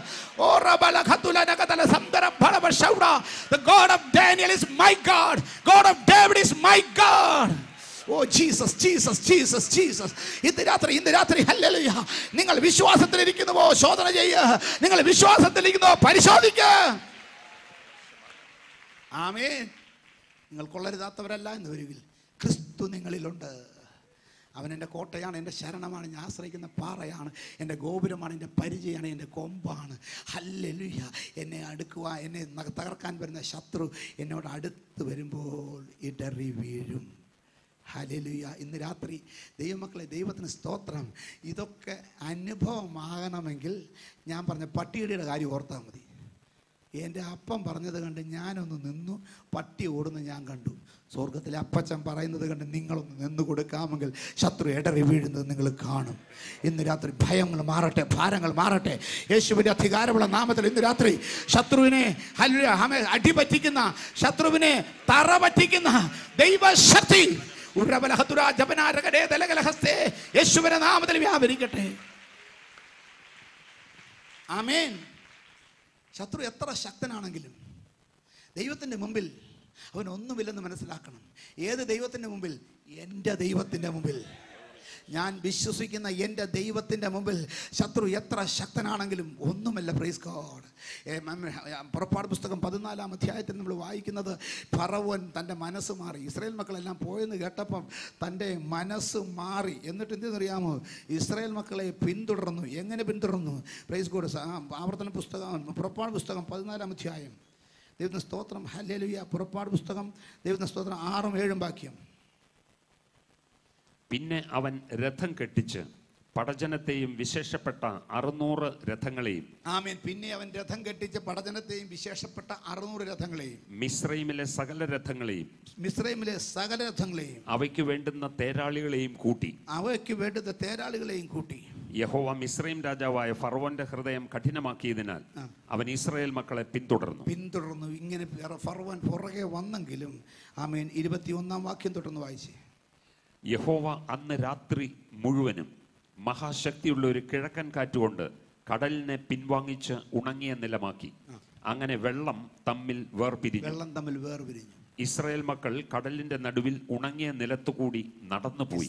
The God of Daniel is my God. God of David is my God. Oh Jesus Jesus Jesus Jesus. ഇന്ന് രാത്രി ഹല്ലേലൂയ. നിങ്ങൾ വിശ്വാസത്തിലിരിക്കുന്നുവോ ശോധന ചെയ്യുക. നിങ്ങൾ വിശ്വാസത്തിലിരിക്കുന്നുവോ പരിശോധിക്കുക. ആമേൻ. നിങ്ങൾ കൊള്ളരുതാത്തവരല്ല എന്ന് വരുവിൽ ക്രിസ്തു നിങ്ങളിലുണ്ട്. അവൻ എൻ്റെ കോട്ടയാണ്, എൻ്റെ ശരണമാണ്, ഞാൻ ആശ്രയിക്കുന്ന പാറയാണ്, എൻ്റെ ഗോപുരമാണ്, എൻ്റെ പരിചയമാണ്, എൻ്റെ കൊമ്പാണ്. ഹല്ലേലൂയ. എന്നെ അടുക്കുക, എന്നെ തകർക്കാൻ വരുന്ന ശത്രു എന്നോട് അടുത്ത് വരുമ്പോൾ ഇടറി വീഴും. ഹല്ലേലൂയ. ഇന്ന് രാത്രി ദൈവമക്കളെ, ദൈവത്തിന് സ്തോത്രം. ഇതൊക്കെ അനുഭവമാകണമെങ്കിൽ ഞാൻ പറഞ്ഞ പട്ടിയുടെ കാര്യം ഓർത്താൽ മതി. എൻ്റെ അപ്പം പറഞ്ഞത് കണ്ട് ഞാനൊന്ന് നിന്നു, പട്ടി ഓടുന്ന ഞാൻ കണ്ടു. സ്വർഗത്തിലെ അപ്പച്ചൻ പറയുന്നത് കണ്ട് നിങ്ങളൊന്ന് നിന്ന് കൊടുക്കാമെങ്കിൽ ശത്രു ഇടറി വീഴുന്നത് നിങ്ങൾ കാണും. ഇന്ന് രാത്രി ഭയങ്ങൾ മാറട്ടെ, ഭാരങ്ങൾ മാറട്ടെ. യേശുവിൻ്റെ അധികാരമുള്ള നാമത്തിൽ ഇന്ന് രാത്രി ശത്രുവിനെ അടിപറ്റിക്കുന്ന, ശത്രുവിനെ തറ പറ്റിക്കുന്ന ദൈവശക്തി യേശുവിന്റെ നാമത്തിൽ വ്യാപരിക്കട്ടെ. ആമേൻ. ശത്രു എത്ര ശക്തനാണെങ്കിലും ദൈവത്തിൻ്റെ മുമ്പിൽ അവനൊന്നുമില്ലെന്ന് മനസ്സിലാക്കണം. ഏത് ദൈവത്തിൻ്റെ മുമ്പിൽ? എൻ്റെ ദൈവത്തിൻ്റെ മുമ്പിൽ. ഞാൻ വിശ്വസിക്കുന്ന എൻ്റെ ദൈവത്തിൻ്റെ മുമ്പിൽ ശത്രു എത്ര ശക്തനാണെങ്കിലും ഒന്നുമല്ല. Praise God. പുറപ്പാട് പുസ്തകം 14-ാം അധ്യായത്തിൽ നമ്മൾ വായിക്കുന്നത്, ഫറവോൻ തൻ്റെ മനസ്സ് മാറി. ഇസ്രായേൽ മക്കളെല്ലാം പോയെന്ന് കേട്ടപ്പം തൻ്റെ മനസ്സ് മാറി. എന്നിട്ട് എന്തെന്നറിയാമോ? ഇസ്രായേൽ മക്കളെ പിന്തുടർന്നു. എങ്ങനെ പിന്തുടർന്നു? Praise God. ആവർത്തന പുസ്തകം, പുറപ്പാട് പുസ്തകം 14-ാം അധ്യായം. ദൈവത്തിന് സ്തോത്രം. ഹല്ലേലൂയ. പുറപ്പാട് പുസ്തകം ദൈവത്തിന് സ്തോത്രം 6-7 വാക്യം. പിന്നെ അവൻ രഥം കെട്ടിച്ച് പടജനത്തെയും വിശേഷപ്പെട്ട 600 രഥങ്ങളെയും. ആമേൻ. പിന്നെ അവൻ രഥം കെട്ടിച്ച് പടജനത്തെയും വിശേഷപ്പെട്ട 600 രഥങ്ങളെയും മിസ്രൈമിലെ സകല രഥങ്ങളെയും അവയ്ക്ക് വേണ്ടുന്ന തേരാളികളെയും കൂട്ടി. യഹോവ മിസ്രൈം രാജാവായ ഫറവോന്റെ ഹൃദയം കഠിനമാക്കിയതിനാൽ അവൻ ഇസ്രായേൽ മക്കളെ പിന്തുടർന്നു. ഇങ്ങനെ ഫറവോൻ പുറകെ വന്നെങ്കിലും ആമേൻ 21-ാം വാക്യം തൊട്ടൊന്ന് വായിച്ചേ. യഹോവ അന്ന് രാത്രി മുഴുവനും മഹാശക്തിയുള്ള ഒരു കിഴക്കൻ കാറ്റുകൊണ്ട് കടലിനെ പിൻവാങ്ങിച്ച് ഉണങ്ങിയ നിലമാക്കി. അങ്ങനെ വെള്ളം തമ്മിൽ വേർപിരിഞ്ഞു. ഇസ്രായേൽ മക്കൾ കടലിന്റെ നടുവിൽ ഉണങ്ങിയ നിലത്തുകൂടി നടന്നുപോയി.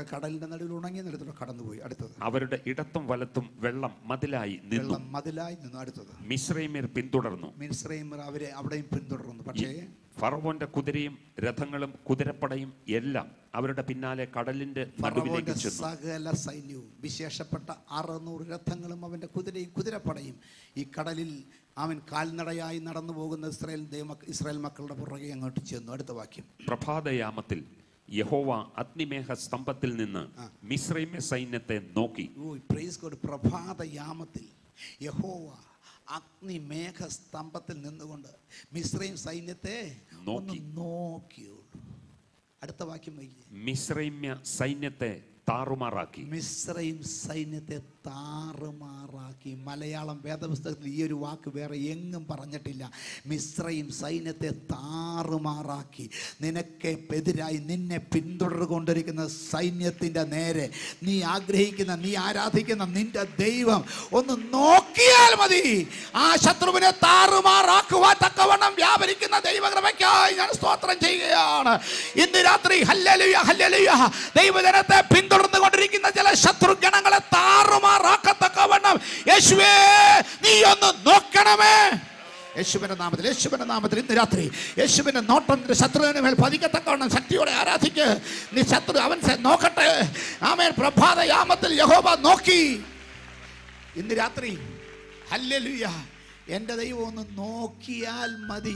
അടുത്തത്, അവരുടെ ഇടത്തും വലത്തും വെള്ളം മതിലായി നിന്നു. അടുത്തത്, മിസ്രൈമ്യർ പിന്തുടർന്നു. അവരെ അവിടെയും പിന്തുടർന്നു. പക്ഷേ ഫറവോന്റെ കുതിരയും രഥങ്ങളും കുതിരപ്പടയും എല്ലാം അവരുടെ പിന്നാലെ കടലിന്റെ നടുവിലേക്ക് ചെന്നു. സകല സൈന്യവും വിശേഷപ്പെട്ട 600 രഥങ്ങളും അവന്റെ കുതിരയും കുതിരപ്പടയും ഈ കടലിൽ അവൻ കാൽനടയായി നടന്നു പോകുന്ന ഇസ്രായേൽ മക്കളുടെ പുറകെ അങ്ങോട്ട് ചെന്നു. അടുത്ത വാക്യം. പ്രഭാതയാമത്തിൽ യഹോവ അഗ്നിമേഘ സ്തംഭത്തിൽ നിന്ന് മിസ്രൈമ്യ സൈന്യത്തെ നോക്കി. പ്രഭാതയാമത്തിൽ യഹോവ അഗ്നിമേഘ സ്തംഭത്തിൽ നിന്നുകൊണ്ട് മിസ്രൈം സൈന്യത്തെ നോക്കിയുള്ളൂ. അടുത്ത വാക്യം വൈകി. മിസ്രൈമ്യ സൈന്യത്തെ താറുമാറാക്കി. മിസ്രൈം സൈന്യത്തെ താറുമാറാക്കി. മലയാളം വേദപുസ്തകത്തിൽ ഈ ഒരു വാക്ക് വേറെ എങ്ങും പറഞ്ഞിട്ടില്ല. മിസ്രൈം സൈന്യത്തെ താറുമാറാക്കി. നിനക്ക് എതിരായി നിന്നെ പിന്തുടർന്നുകൊണ്ടിരിക്കുന്ന സൈന്യത്തിൻ്റെ നേരെ നീ ആഗ്രഹിക്കുന്ന, നീ ആരാധിക്കുന്ന നിന്റെ ദൈവം ഒന്ന് നോക്കിയാൽ മതി. ആ ശത്രുവിനെ താറുമാറാക്കുവാൻ തക്കവണ്ണം വ്യാപരിക്കുന്ന ദൈവകൃപയ്ക്കായി ഞാൻ സ്തോത്രം ചെയ്യുകയാണ്. ഇന്ന് രാത്രി ഹല്ലേലൂയ ഹല്ലേലൂയ ദൈവജനത്തെ പിന്തുടർന്നുകൊണ്ടിരിക്കുന്ന ചില ശത്രുഗണങ്ങളെ താറുമാറാക്കത്തക്കവണ്ണം യേശുവേ നീ ഒന്ന് നോക്കണമേ. യേശുവിന്റെ നാമത്തിൽ ഇന്ന് രാത്രി യേശുവിന്റെ നോട്ടം ശത്രുവിന് മേൽ പതിക്കത്തക്കവണ്ണം ശക്തിയോടെ ആരാധിക്ക്. നീ ശത്രു അവൻ നോക്കട്ടെ. ആമേൻ. പ്രഭാതയാമത്തിൽ യഹോവ നോക്കി. ഇന്ന് രാത്രി ഹല്ലേലൂയ എൻ്റെ ദൈവം ഒന്ന് നോക്കിയാൽ മതി.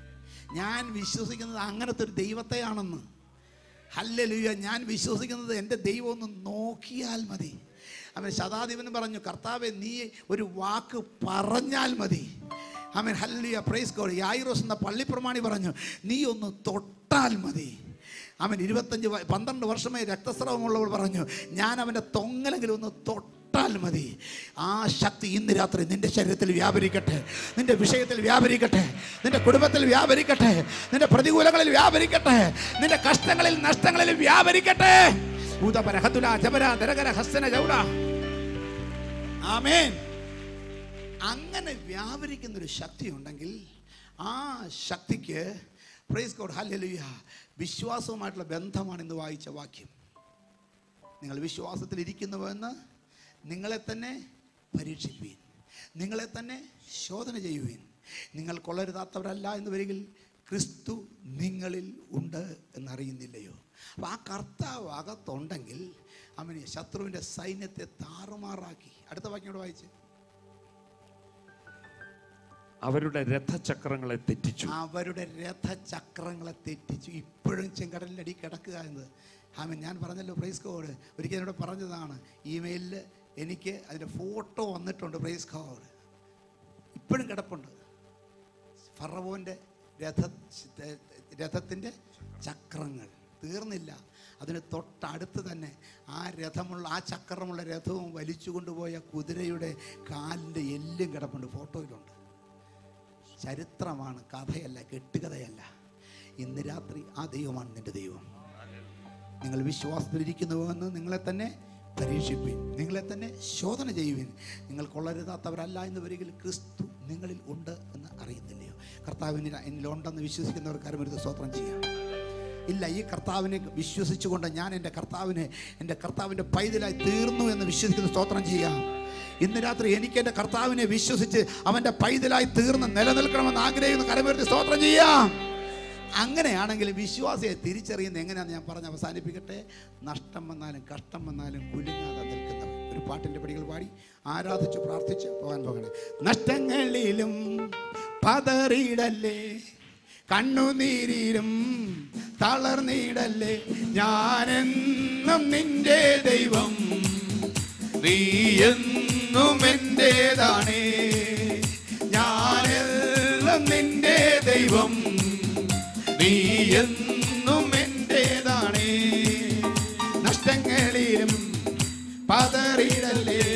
ഞാൻ വിശ്വസിക്കുന്നത് അങ്ങനത്തെ ഒരു ദൈവത്തെയാണെന്ന്. ഹല്ലേലൂയ. ഞാൻ വിശ്വസിക്കുന്നത് എൻ്റെ ദൈവം ഒന്ന് നോക്കിയാൽ മതി. അവൻ ശതാധിപന് പറഞ്ഞു, കർത്താവേ നീ ഒരു വാക്ക് പറഞ്ഞാൽ മതി. ആമേൻ. ഹല്ലേലൂയ. Praise God. യായിറോസ് എന്ന പള്ളിപ്രമാണി പറഞ്ഞു, നീ ഒന്ന് തൊട്ടാൽ മതി. അവൻ 12 വർഷമായി രക്തസ്രാവമുള്ളവൾ പറഞ്ഞു, ഞാൻ അവൻ്റെ തൊങ്ങലെങ്കിലും ഒന്ന് തൊട്ടാൽ മതി. ആ ശക്തി ഇന്ന് രാത്രി നിന്റെ ശരീരത്തിൽ വ്യാപരിക്കട്ടെ, നിന്റെ വിഷയത്തിൽ വ്യാപരിക്കട്ടെ, നിന്റെ കുടുംബത്തിൽ വ്യാപരിക്കട്ടെ, നിന്റെ പ്രതികൂലങ്ങളിൽ വ്യാപരിക്കട്ടെ, നിന്റെ കഷ്ടങ്ങളിൽ നഷ്ടങ്ങളിൽ വ്യാപരിക്കട്ടെ. ആമേൻ. അങ്ങനെ വ്യാപരിക്കുന്നൊരു ശക്തി ഉണ്ടെങ്കിൽ ആ ശക്തിക്ക് പ്രൈസ് ഗോഡ്, ഹല്ലേലൂയ. വിശ്വാസവുമായിട്ടുള്ള ബന്ധമാണ് ഇന്ന് വായിച്ച വാക്യം. നിങ്ങൾ വിശ്വാസത്തിലിരിക്കുന്നുവെന്ന് നിങ്ങളെ തന്നെ പരീക്ഷിപ്പീൻ, നിങ്ങളെ തന്നെ ശോധന ചെയ്യുവീൻ. നിങ്ങൾ കൊള്ളരുതാത്തവരല്ല എന്ന് വരികിൽ ക്രിസ്തു നിങ്ങളിൽ ഉണ്ട് എന്നറിയുന്നില്ലയോ? അപ്പം ആ കർത്താവ് അകത്തുണ്ടെങ്കിൽ അവന് ശത്രുവിൻ്റെ സൈന്യത്തെ താറുമാറാക്കി. അടുത്ത വാക്യോട് വായിച്ച്. അവരുടെ രഥചക്രങ്ങളെ തെറ്റിച്ചു. അവരുടെ രഥചക്രങ്ങളെ തെറ്റിച്ചു. ഇപ്പോഴും ചെങ്കടലിനടി കിടക്കുക എന്നത് ഞാൻ പറഞ്ഞല്ലോ. Praise God. ഒരിക്കൽ എന്നോട് പറഞ്ഞതാണ്, ഇമെയിലിൽ എനിക്ക് അതിൻ്റെ ഫോട്ടോ വന്നിട്ടുണ്ട്. Praise God. ഇപ്പോഴും കിടപ്പുണ്ട്. ഫറവോൻ്റെ രഥത്തിൻ്റെ ചക്രങ്ങൾ തീർന്നില്ല. അതിന് തൊട്ടടുത്ത് തന്നെ ആ ചക്രമുള്ള രഥവും വലിച്ചു കൊണ്ടുപോയ കുതിരയുടെ കാലിൻ്റെ എല്ലും കിടപ്പുണ്ട്. ഫോട്ടോയിലുണ്ട്. ചരിത്രമാണ്, കഥയല്ല, കെട്ടുകഥയല്ല. ഇന്ന് രാത്രി ആ ദൈവമാണ് നിൻ്റെ ദൈവം. നിങ്ങൾ വിശ്വാസത്തിലിരിക്കുന്നുവെന്ന് നിങ്ങളെ തന്നെ പരീക്ഷിപ്പീൻ, നിങ്ങളെ തന്നെ ശോധന ചെയ്യുവീൻ. നിങ്ങൾ കൊള്ളരുതാത്തവരല്ല എന്ന് വരികിൽ ക്രിസ്തു നിങ്ങളിൽ ഉണ്ട് എന്ന് അറിയുന്നില്ലയോ? കർത്താവിന് എന്നിലുണ്ടെന്ന് വിശ്വസിക്കുന്നവർക്ക് ആരും സ്തോത്രം ചെയ്യാം. ഇല്ല, ഈ കർത്താവിനെ വിശ്വസിച്ചുകൊണ്ട് ഞാൻ എൻ്റെ കർത്താവിൻ്റെ പൈതലായി തീർന്നു എന്ന് വിശ്വസിക്കുന്ന സ്തോത്രം ചെയ്യാം. ഇന്ന് രാത്രി എനിക്ക് എൻ്റെ കർത്താവിനെ വിശ്വസിച്ച് അവൻ്റെ പൈതലായി തീർന്ന് നിലനിൽക്കണമെന്ന് ആഗ്രഹിക്കുന്ന കരമുയർത്തി സ്തോത്രം ചെയ്യാം. അങ്ങനെയാണെങ്കിൽ വിശ്വാസിയെ തിരിച്ചറിയുന്നത് എങ്ങനെയാണെന്ന് ഞാൻ പറഞ്ഞ് അവസാനിപ്പിക്കട്ടെ. നഷ്ടം വന്നാലും കഷ്ടം വന്നാലും കുലുങ്ങാതെ നിൽക്കുന്നവൻ. ഒരു പാട്ടിൻ്റെ പടികൾ പാടി ആരാധിച്ച് പ്രാർത്ഥിച്ച് പോകാൻ പോകണേ. നഷ്ടങ്ങളിലും പതറിയിടല്ലേ, കണ്ണുനീരിലും തളർന്നിടല്ലേ, ഞാനെന്നും നിന്റെ ദൈവം, നീ എന്നും എന്റേതാണേ. ഞാനെന്നും നിന്റെ ദൈവം, നീ എന്നും എന്റേതാണേ. നഷ്ടങ്ങളിലും പതറിയിടല്ലേ,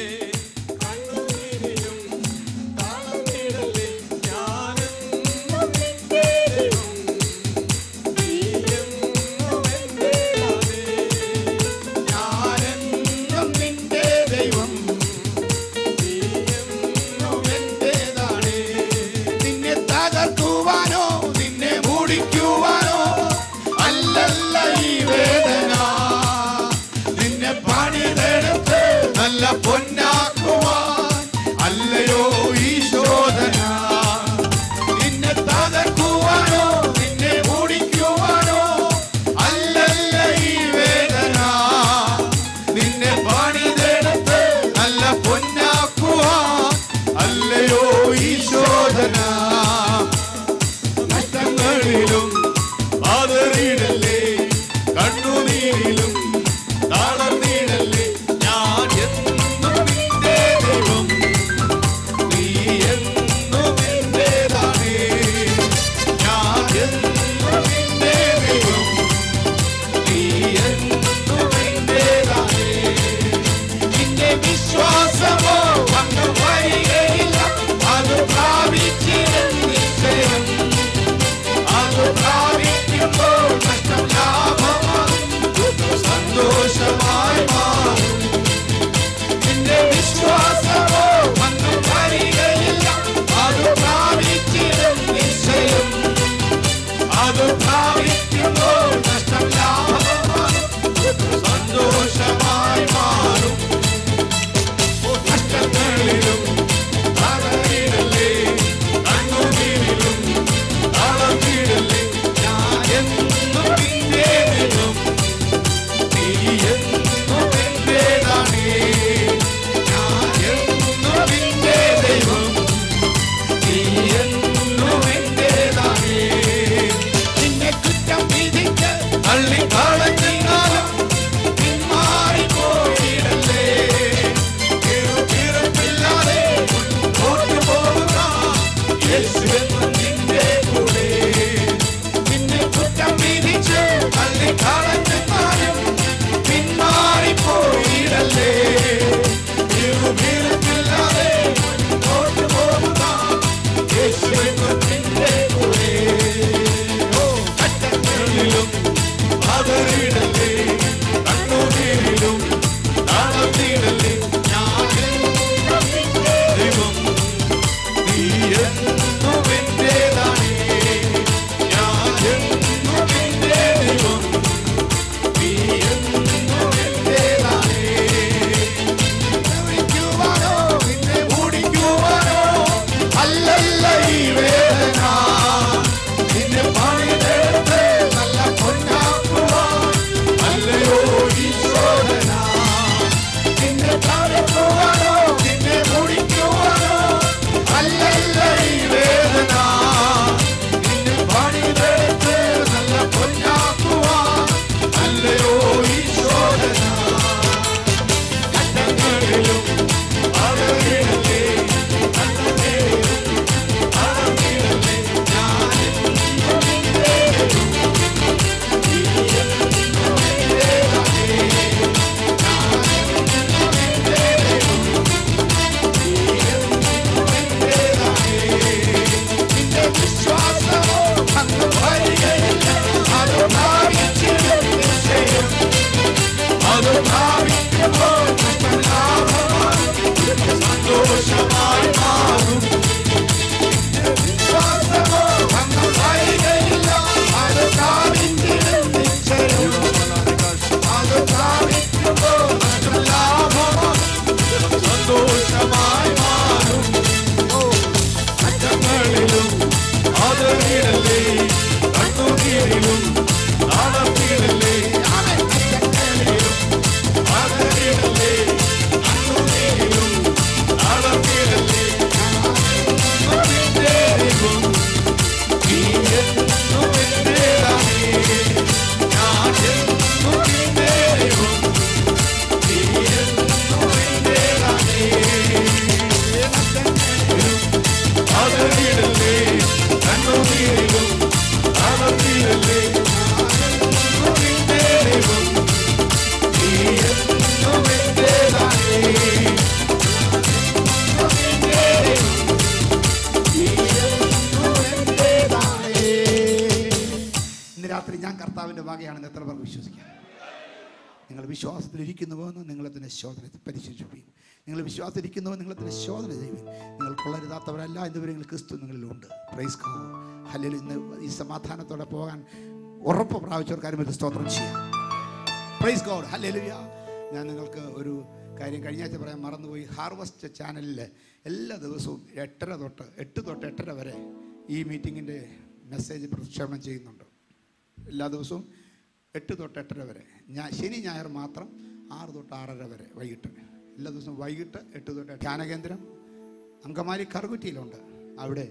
ഞാൻ കർത്താവിൻ്റെ വകയാണെന്ന് എത്ര പേർക്ക് വിശ്വസിക്കാം? നിങ്ങൾ വിശ്വാസത്തിലിരിക്കുന്നുവോ എന്ന് നിങ്ങളെ തന്നെ ശോധന പരിശോധിപ്പിക്കും. നിങ്ങൾ വിശ്വാസത്തിലിരിക്കുന്നുവോ നിങ്ങളെ തന്നെ ശോധന ചെയ്യും. നിങ്ങൾ കൊള്ളരുതാത്തവരല്ല എന്നിവരെങ്കിൽ ക്രിസ്തു നിങ്ങളിലുണ്ട്. Price God. ഹല്ലേലൂയ. ഇന്ന് ഈ സമാധാനത്തോടെ പോകാൻ ഉറപ്പ് പ്രാപിച്ചവർക്കാരും ഒരു സ്തോത്രം ചെയ്യാം. Praise God. ഹല്ലേലൂയ. ഞാൻ നിങ്ങൾക്ക് ഒരു കാര്യം കഴിഞ്ഞ ആഴ്ച പറയാൻ മറന്നുപോയി. ഹാർവസ്റ്റ് ചാനലിൽ എല്ലാ ദിവസവും 8:30 തൊട്ട് 8:00 വരെ ഈ മീറ്റിങ്ങിൻ്റെ മെസ്സേജ് പ്രക്ഷേപണം ചെയ്യുന്നുണ്ട്. എല്ലാ ദിവസവും 8 തൊട്ട് 8:30 വരെ. ശനി ഞായർ മാത്രം 6 തൊട്ട് 6:30 വരെ വൈകിട്ട്. എല്ലാ ദിവസവും വൈകിട്ട് 8 തൊട്ട്. ധ്യാനകേന്ദ്രം അങ്കമാലി കറുകുറ്റിയിലുണ്ട്. അവിടെ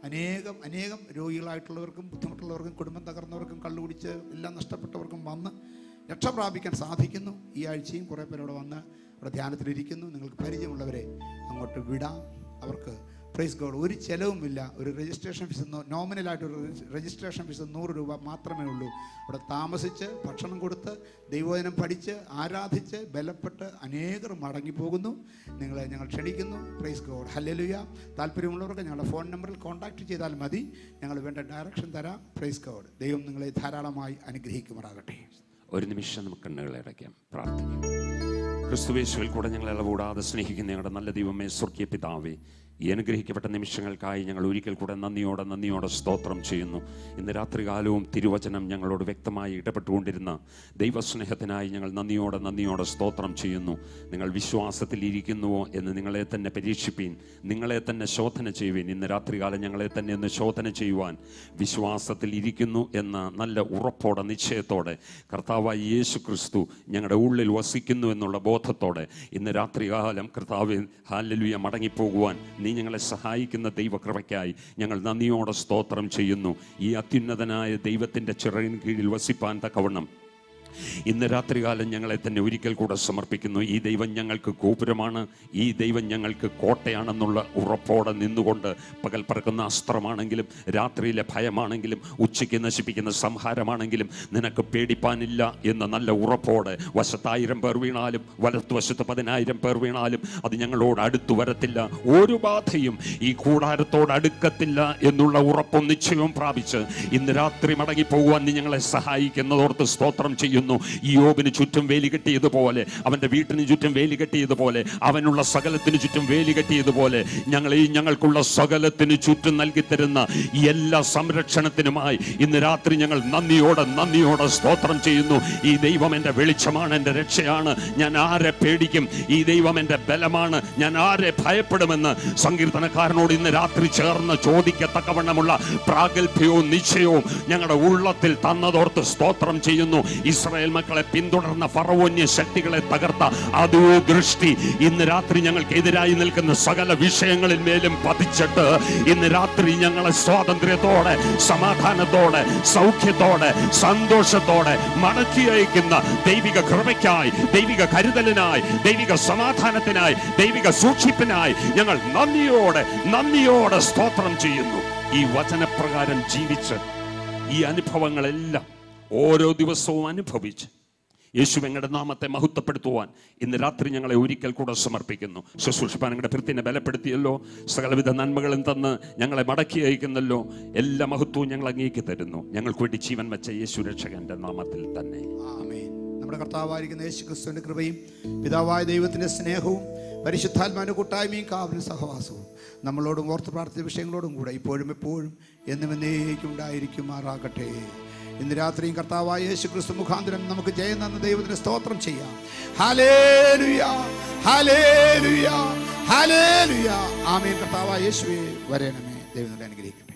അനേകം രോഗികളായിട്ടുള്ളവർക്കും ബുദ്ധിമുട്ടുള്ളവർക്കും കുടുംബം തകർന്നവർക്കും കള്ളുകുടിച്ച് എല്ലാം നഷ്ടപ്പെട്ടവർക്കും വന്ന് രക്ഷ പ്രാപിക്കാൻ സാധിക്കുന്നു. ഈ ആഴ്ചയും കുറേ പേരവിടെ വന്ന് അവിടെ ധ്യാനത്തിലിരിക്കുന്നു. നിങ്ങൾക്ക് പരിചയമുള്ളവരെ അങ്ങോട്ട് വിടാം. അവർക്ക് പ്രൈസ് ഗോഡ് ഒരു ചിലവുമില്ല. ഒരു രജിസ്ട്രേഷൻ ഫീസ്, നോമിനലായിട്ടൊരു രജിസ്ട്രേഷൻ ഫീസ് 100 രൂപ മാത്രമേ ഉള്ളൂ. അവിടെ താമസിച്ച് ഭക്ഷണം കൊടുത്ത് ദൈവവചനം പഠിച്ച് ആരാധിച്ച് ബലപ്പെട്ട് അനേകർ മടങ്ങിപ്പോകുന്നു. നിങ്ങളെ ഞങ്ങൾ ക്ഷണിക്കുന്നു. Praise God. ഹല്ലേലൂയ. താല്പര്യമുള്ളവർക്ക് ഞങ്ങളുടെ ഫോൺ നമ്പറിൽ കോൺടാക്റ്റ് ചെയ്താൽ മതി. ഞങ്ങൾ വേണ്ട ഡയറക്ഷൻ തരാം. Praise God. ദൈവം നിങ്ങളെ ധാരാളമായി അനുഗ്രഹിക്കുമാറാകട്ടെ. ഒരു നിമിഷം നമുക്ക് കണ്ണുകളെ അടയ്ക്കാം, പ്രാർത്ഥിക്കാം. ക്രിസ്തുവേശുവിൽ കൂടെ ഞങ്ങളെ ഇളകൂടാതെ സ്നേഹിക്കുന്ന ഞങ്ങളുടെ നല്ല ദൈവമേ, സ്വർഗീയ പിതാവേ, ഈ അനുഗ്രഹിക്കപ്പെട്ട നിമിഷങ്ങൾക്കായി ഞങ്ങൾ ഒരിക്കൽ കൂടെ നന്ദിയോടെ സ്തോത്രം ചെയ്യുന്നു. ഇന്ന് രാത്രികാലവും തിരുവചനം ഞങ്ങളോട് വ്യക്തമായി ഇടപെട്ടുകൊണ്ടിരുന്ന ദൈവസ്നേഹത്തിനായി ഞങ്ങൾ നന്ദിയോടെ സ്തോത്രം ചെയ്യുന്നു. നിങ്ങൾ വിശ്വാസത്തിൽ ഇരിക്കുന്നുവോ എന്ന് നിങ്ങളെ തന്നെ പരീക്ഷിപ്പീൻ, നിങ്ങളെ തന്നെ ശോധന ചെയ്യുവീൻ. ഇന്ന് രാത്രികാലം ഞങ്ങളെ തന്നെ ഒന്ന് ശോധന ചെയ്യുവാൻ വിശ്വാസത്തിൽ ഇരിക്കുന്നു എന്ന നല്ല ഉറപ്പോടെ നിശ്ചയത്തോടെ കർത്താവായ യേശു ക്രിസ്തു ഞങ്ങളുടെ ഉള്ളിൽ വസിക്കുന്നു എന്നുള്ള ബോധത്തോടെ ഇന്ന് രാത്രികാലം കർത്താവേ ഹല്ലേലൂയ മടങ്ങിപ്പോകുവാൻ നീ ഞങ്ങളെ സഹായിക്കുന്ന ദൈവകൃപയ്ക്കായി ഞങ്ങൾ നന്ദിയോടെ സ്തോത്രം ചെയ്യുന്നു. ഈ അത്യുന്നതനായ ദൈവത്തിൻ്റെ ചിറകിൻ കീഴിൽ വസിപ്പാൻ തക്കവണ്ണം ഇന്ന് രാത്രികാലം ഞങ്ങളെ തന്നെ ഒരിക്കൽ കൂടെ സമർപ്പിക്കുന്നു. ഈ ദൈവം ഞങ്ങൾക്ക് ഗോപുരമാണ്, ഈ ദൈവം ഞങ്ങൾക്ക് കോട്ടയാണെന്നുള്ള ഉറപ്പോടെ നിന്നുകൊണ്ട് പകൽ പറക്കുന്ന അസ്ത്രമാണെങ്കിലും രാത്രിയിലെ ഭയമാണെങ്കിലും ഉച്ചയ്ക്ക് നശിപ്പിക്കുന്ന സംഹാരമാണെങ്കിലും നിനക്ക് പേടിപ്പാനില്ല എന്ന നല്ല ഉറപ്പോടെ വശത്ത് 1000 പേർ വീണാലും വലത്തുവശത്ത് 10,000 പേർ വീണാലും അത് ഞങ്ങളോട് അടുത്തു വരത്തില്ല, ഒരു ബാധയും ഈ കൂടാരത്തോട് അടുക്കത്തില്ല എന്നുള്ള ഉറപ്പും നിശ്ചയവും പ്രാപിച്ച് ഇന്ന് രാത്രി മടങ്ങിപ്പോകുവാൻ നീ ഞങ്ങളെ സഹായിക്കുന്നതോർത്ത് സ്തോത്രം ചെയ്യുന്നു. യോബിന് ചുറ്റും വേലി കെട്ടിയതുപോലെ, അവന്റെ വീട്ടിന് ചുറ്റും വേലി കെട്ടിയതുപോലെ, അവനുള്ള സകലത്തിന് ചുറ്റും വേലി കെട്ടിയതുപോലെ ഞങ്ങൾക്കുള്ള സകലത്തിന് ചുറ്റും നൽകി തരുന്ന എല്ലാ സംരക്ഷണത്തിനുമായി ഇന്ന് രാത്രി ഞങ്ങൾ നന്ദിയോടെ സ്തോത്രം ചെയ്യുന്നു. ഈ ദൈവം എൻ്റെ വെളിച്ചമാണ്, എൻ്റെ രക്ഷയാണ്, ഞാൻ ആരെ പേടിക്കും? ഈ ദൈവം എൻ്റെ ബലമാണ്, ഞാൻ ആരെ ഭയപ്പെടുമെന്ന് സങ്കീർത്തനക്കാരനോട് ഇന്ന് രാത്രി ചേർന്ന് ചോദിക്കത്തക്കവണ്ണമുള്ള പ്രാഗൽഭ്യവും നിശ്ചയവും ഞങ്ങളുടെ ഉള്ളത്തിൽ തന്നതോർത്ത് സ്തോത്രം ചെയ്യുന്നു. ഇസ്രായേൽ മക്കളെ പിന്തുടർന്ന ഫറവോന്യ ശക്തികളെ തകർത്ത അതേ ദൃഷ്ടി ഇന്ന് രാത്രി ഞങ്ങൾക്കെതിരായി നിൽക്കുന്ന സകല വിഷയങ്ങളിൽ മേലും പതിച്ചിട്ട് ഇന്ന് രാത്രി ഞങ്ങളെ സ്വാതന്ത്ര്യത്തോടെ സമാധാനത്തോടെ സൗഖ്യത്തോടെ സന്തോഷത്തോടെ മടക്കി അയക്കുന്ന ദൈവിക കൃപയ്ക്കായി, ദൈവിക കരുതലിനായി, ദൈവിക സമാധാനത്തിനായി, ദൈവിക സൂക്ഷിപ്പിനായി ഞങ്ങൾ നന്ദിയോടെ സ്തോത്രം ചെയ്യുന്നു. ഈ വചനപ്രകാരം ജീവിച്ച് ഈ അനുഭവങ്ങളെല്ലാം ഓരോ ദിവസവും അനുഭവിച്ച് യേശുവെങ്ങളുടെ നാമത്തെ മഹത്വപ്പെടുത്തുവാൻ ഇന്ന് രാത്രി ഞങ്ങളെ ഒരിക്കൽ കൂടെ സമർപ്പിക്കുന്നു. ശുശ്രൂഷിപ്പാൻ ഞങ്ങളുടെ ഭൃത്തിനെ ബലപ്പെടുത്തിയല്ലോ, സകലവിധ നന്മകളും തന്ന് ഞങ്ങളെ മടക്കി അയക്കുന്നല്ലോ, എല്ലാ മഹത്വവും ഞങ്ങൾ അങ്ങേക്ക് തരുന്നു. ഞങ്ങൾക്ക് വേണ്ടി ജീവൻ വെച്ച യേശു രക്ഷകന്റെ നാമത്തിൽ തന്നെ ആമേൻ. നമ്മുടെ കർത്താവായിരിക്കുന്ന യേശു ക്രിസ്തുവിന്റെ കൃപയും പിതാവായ ദൈവത്തിന്റെ സ്നേഹവും പരിശുദ്ധാത്മാവിന്റെ കൂട്ടായ്മയും കാവലും സഹവാസവും നമ്മളോടും ഓർത്ത് പ്രാർത്ഥിച്ച വിഷയങ്ങളോടും കൂടെ ഇപ്പോഴും എപ്പോഴും എന്നും എന്നേക്കും ഉണ്ടായിരിക്കുമാറാകട്ടെ. ഇന്ന് രാത്രിയും കർത്താവായ യേശു ക്രിസ്തു മുഖാന്തരം നമുക്ക് ജയം തന്ന ദൈവത്തിന് സ്തോത്രം ചെയ്യാം. ഹല്ലേലൂയ, ഹല്ലേലൂയ, ഹല്ലേലൂയ. ആമേൻ. കർത്താവായ യേശുവേ വരണമേ. ദൈവം അനുഗ്രഹിക്കട്ടെ.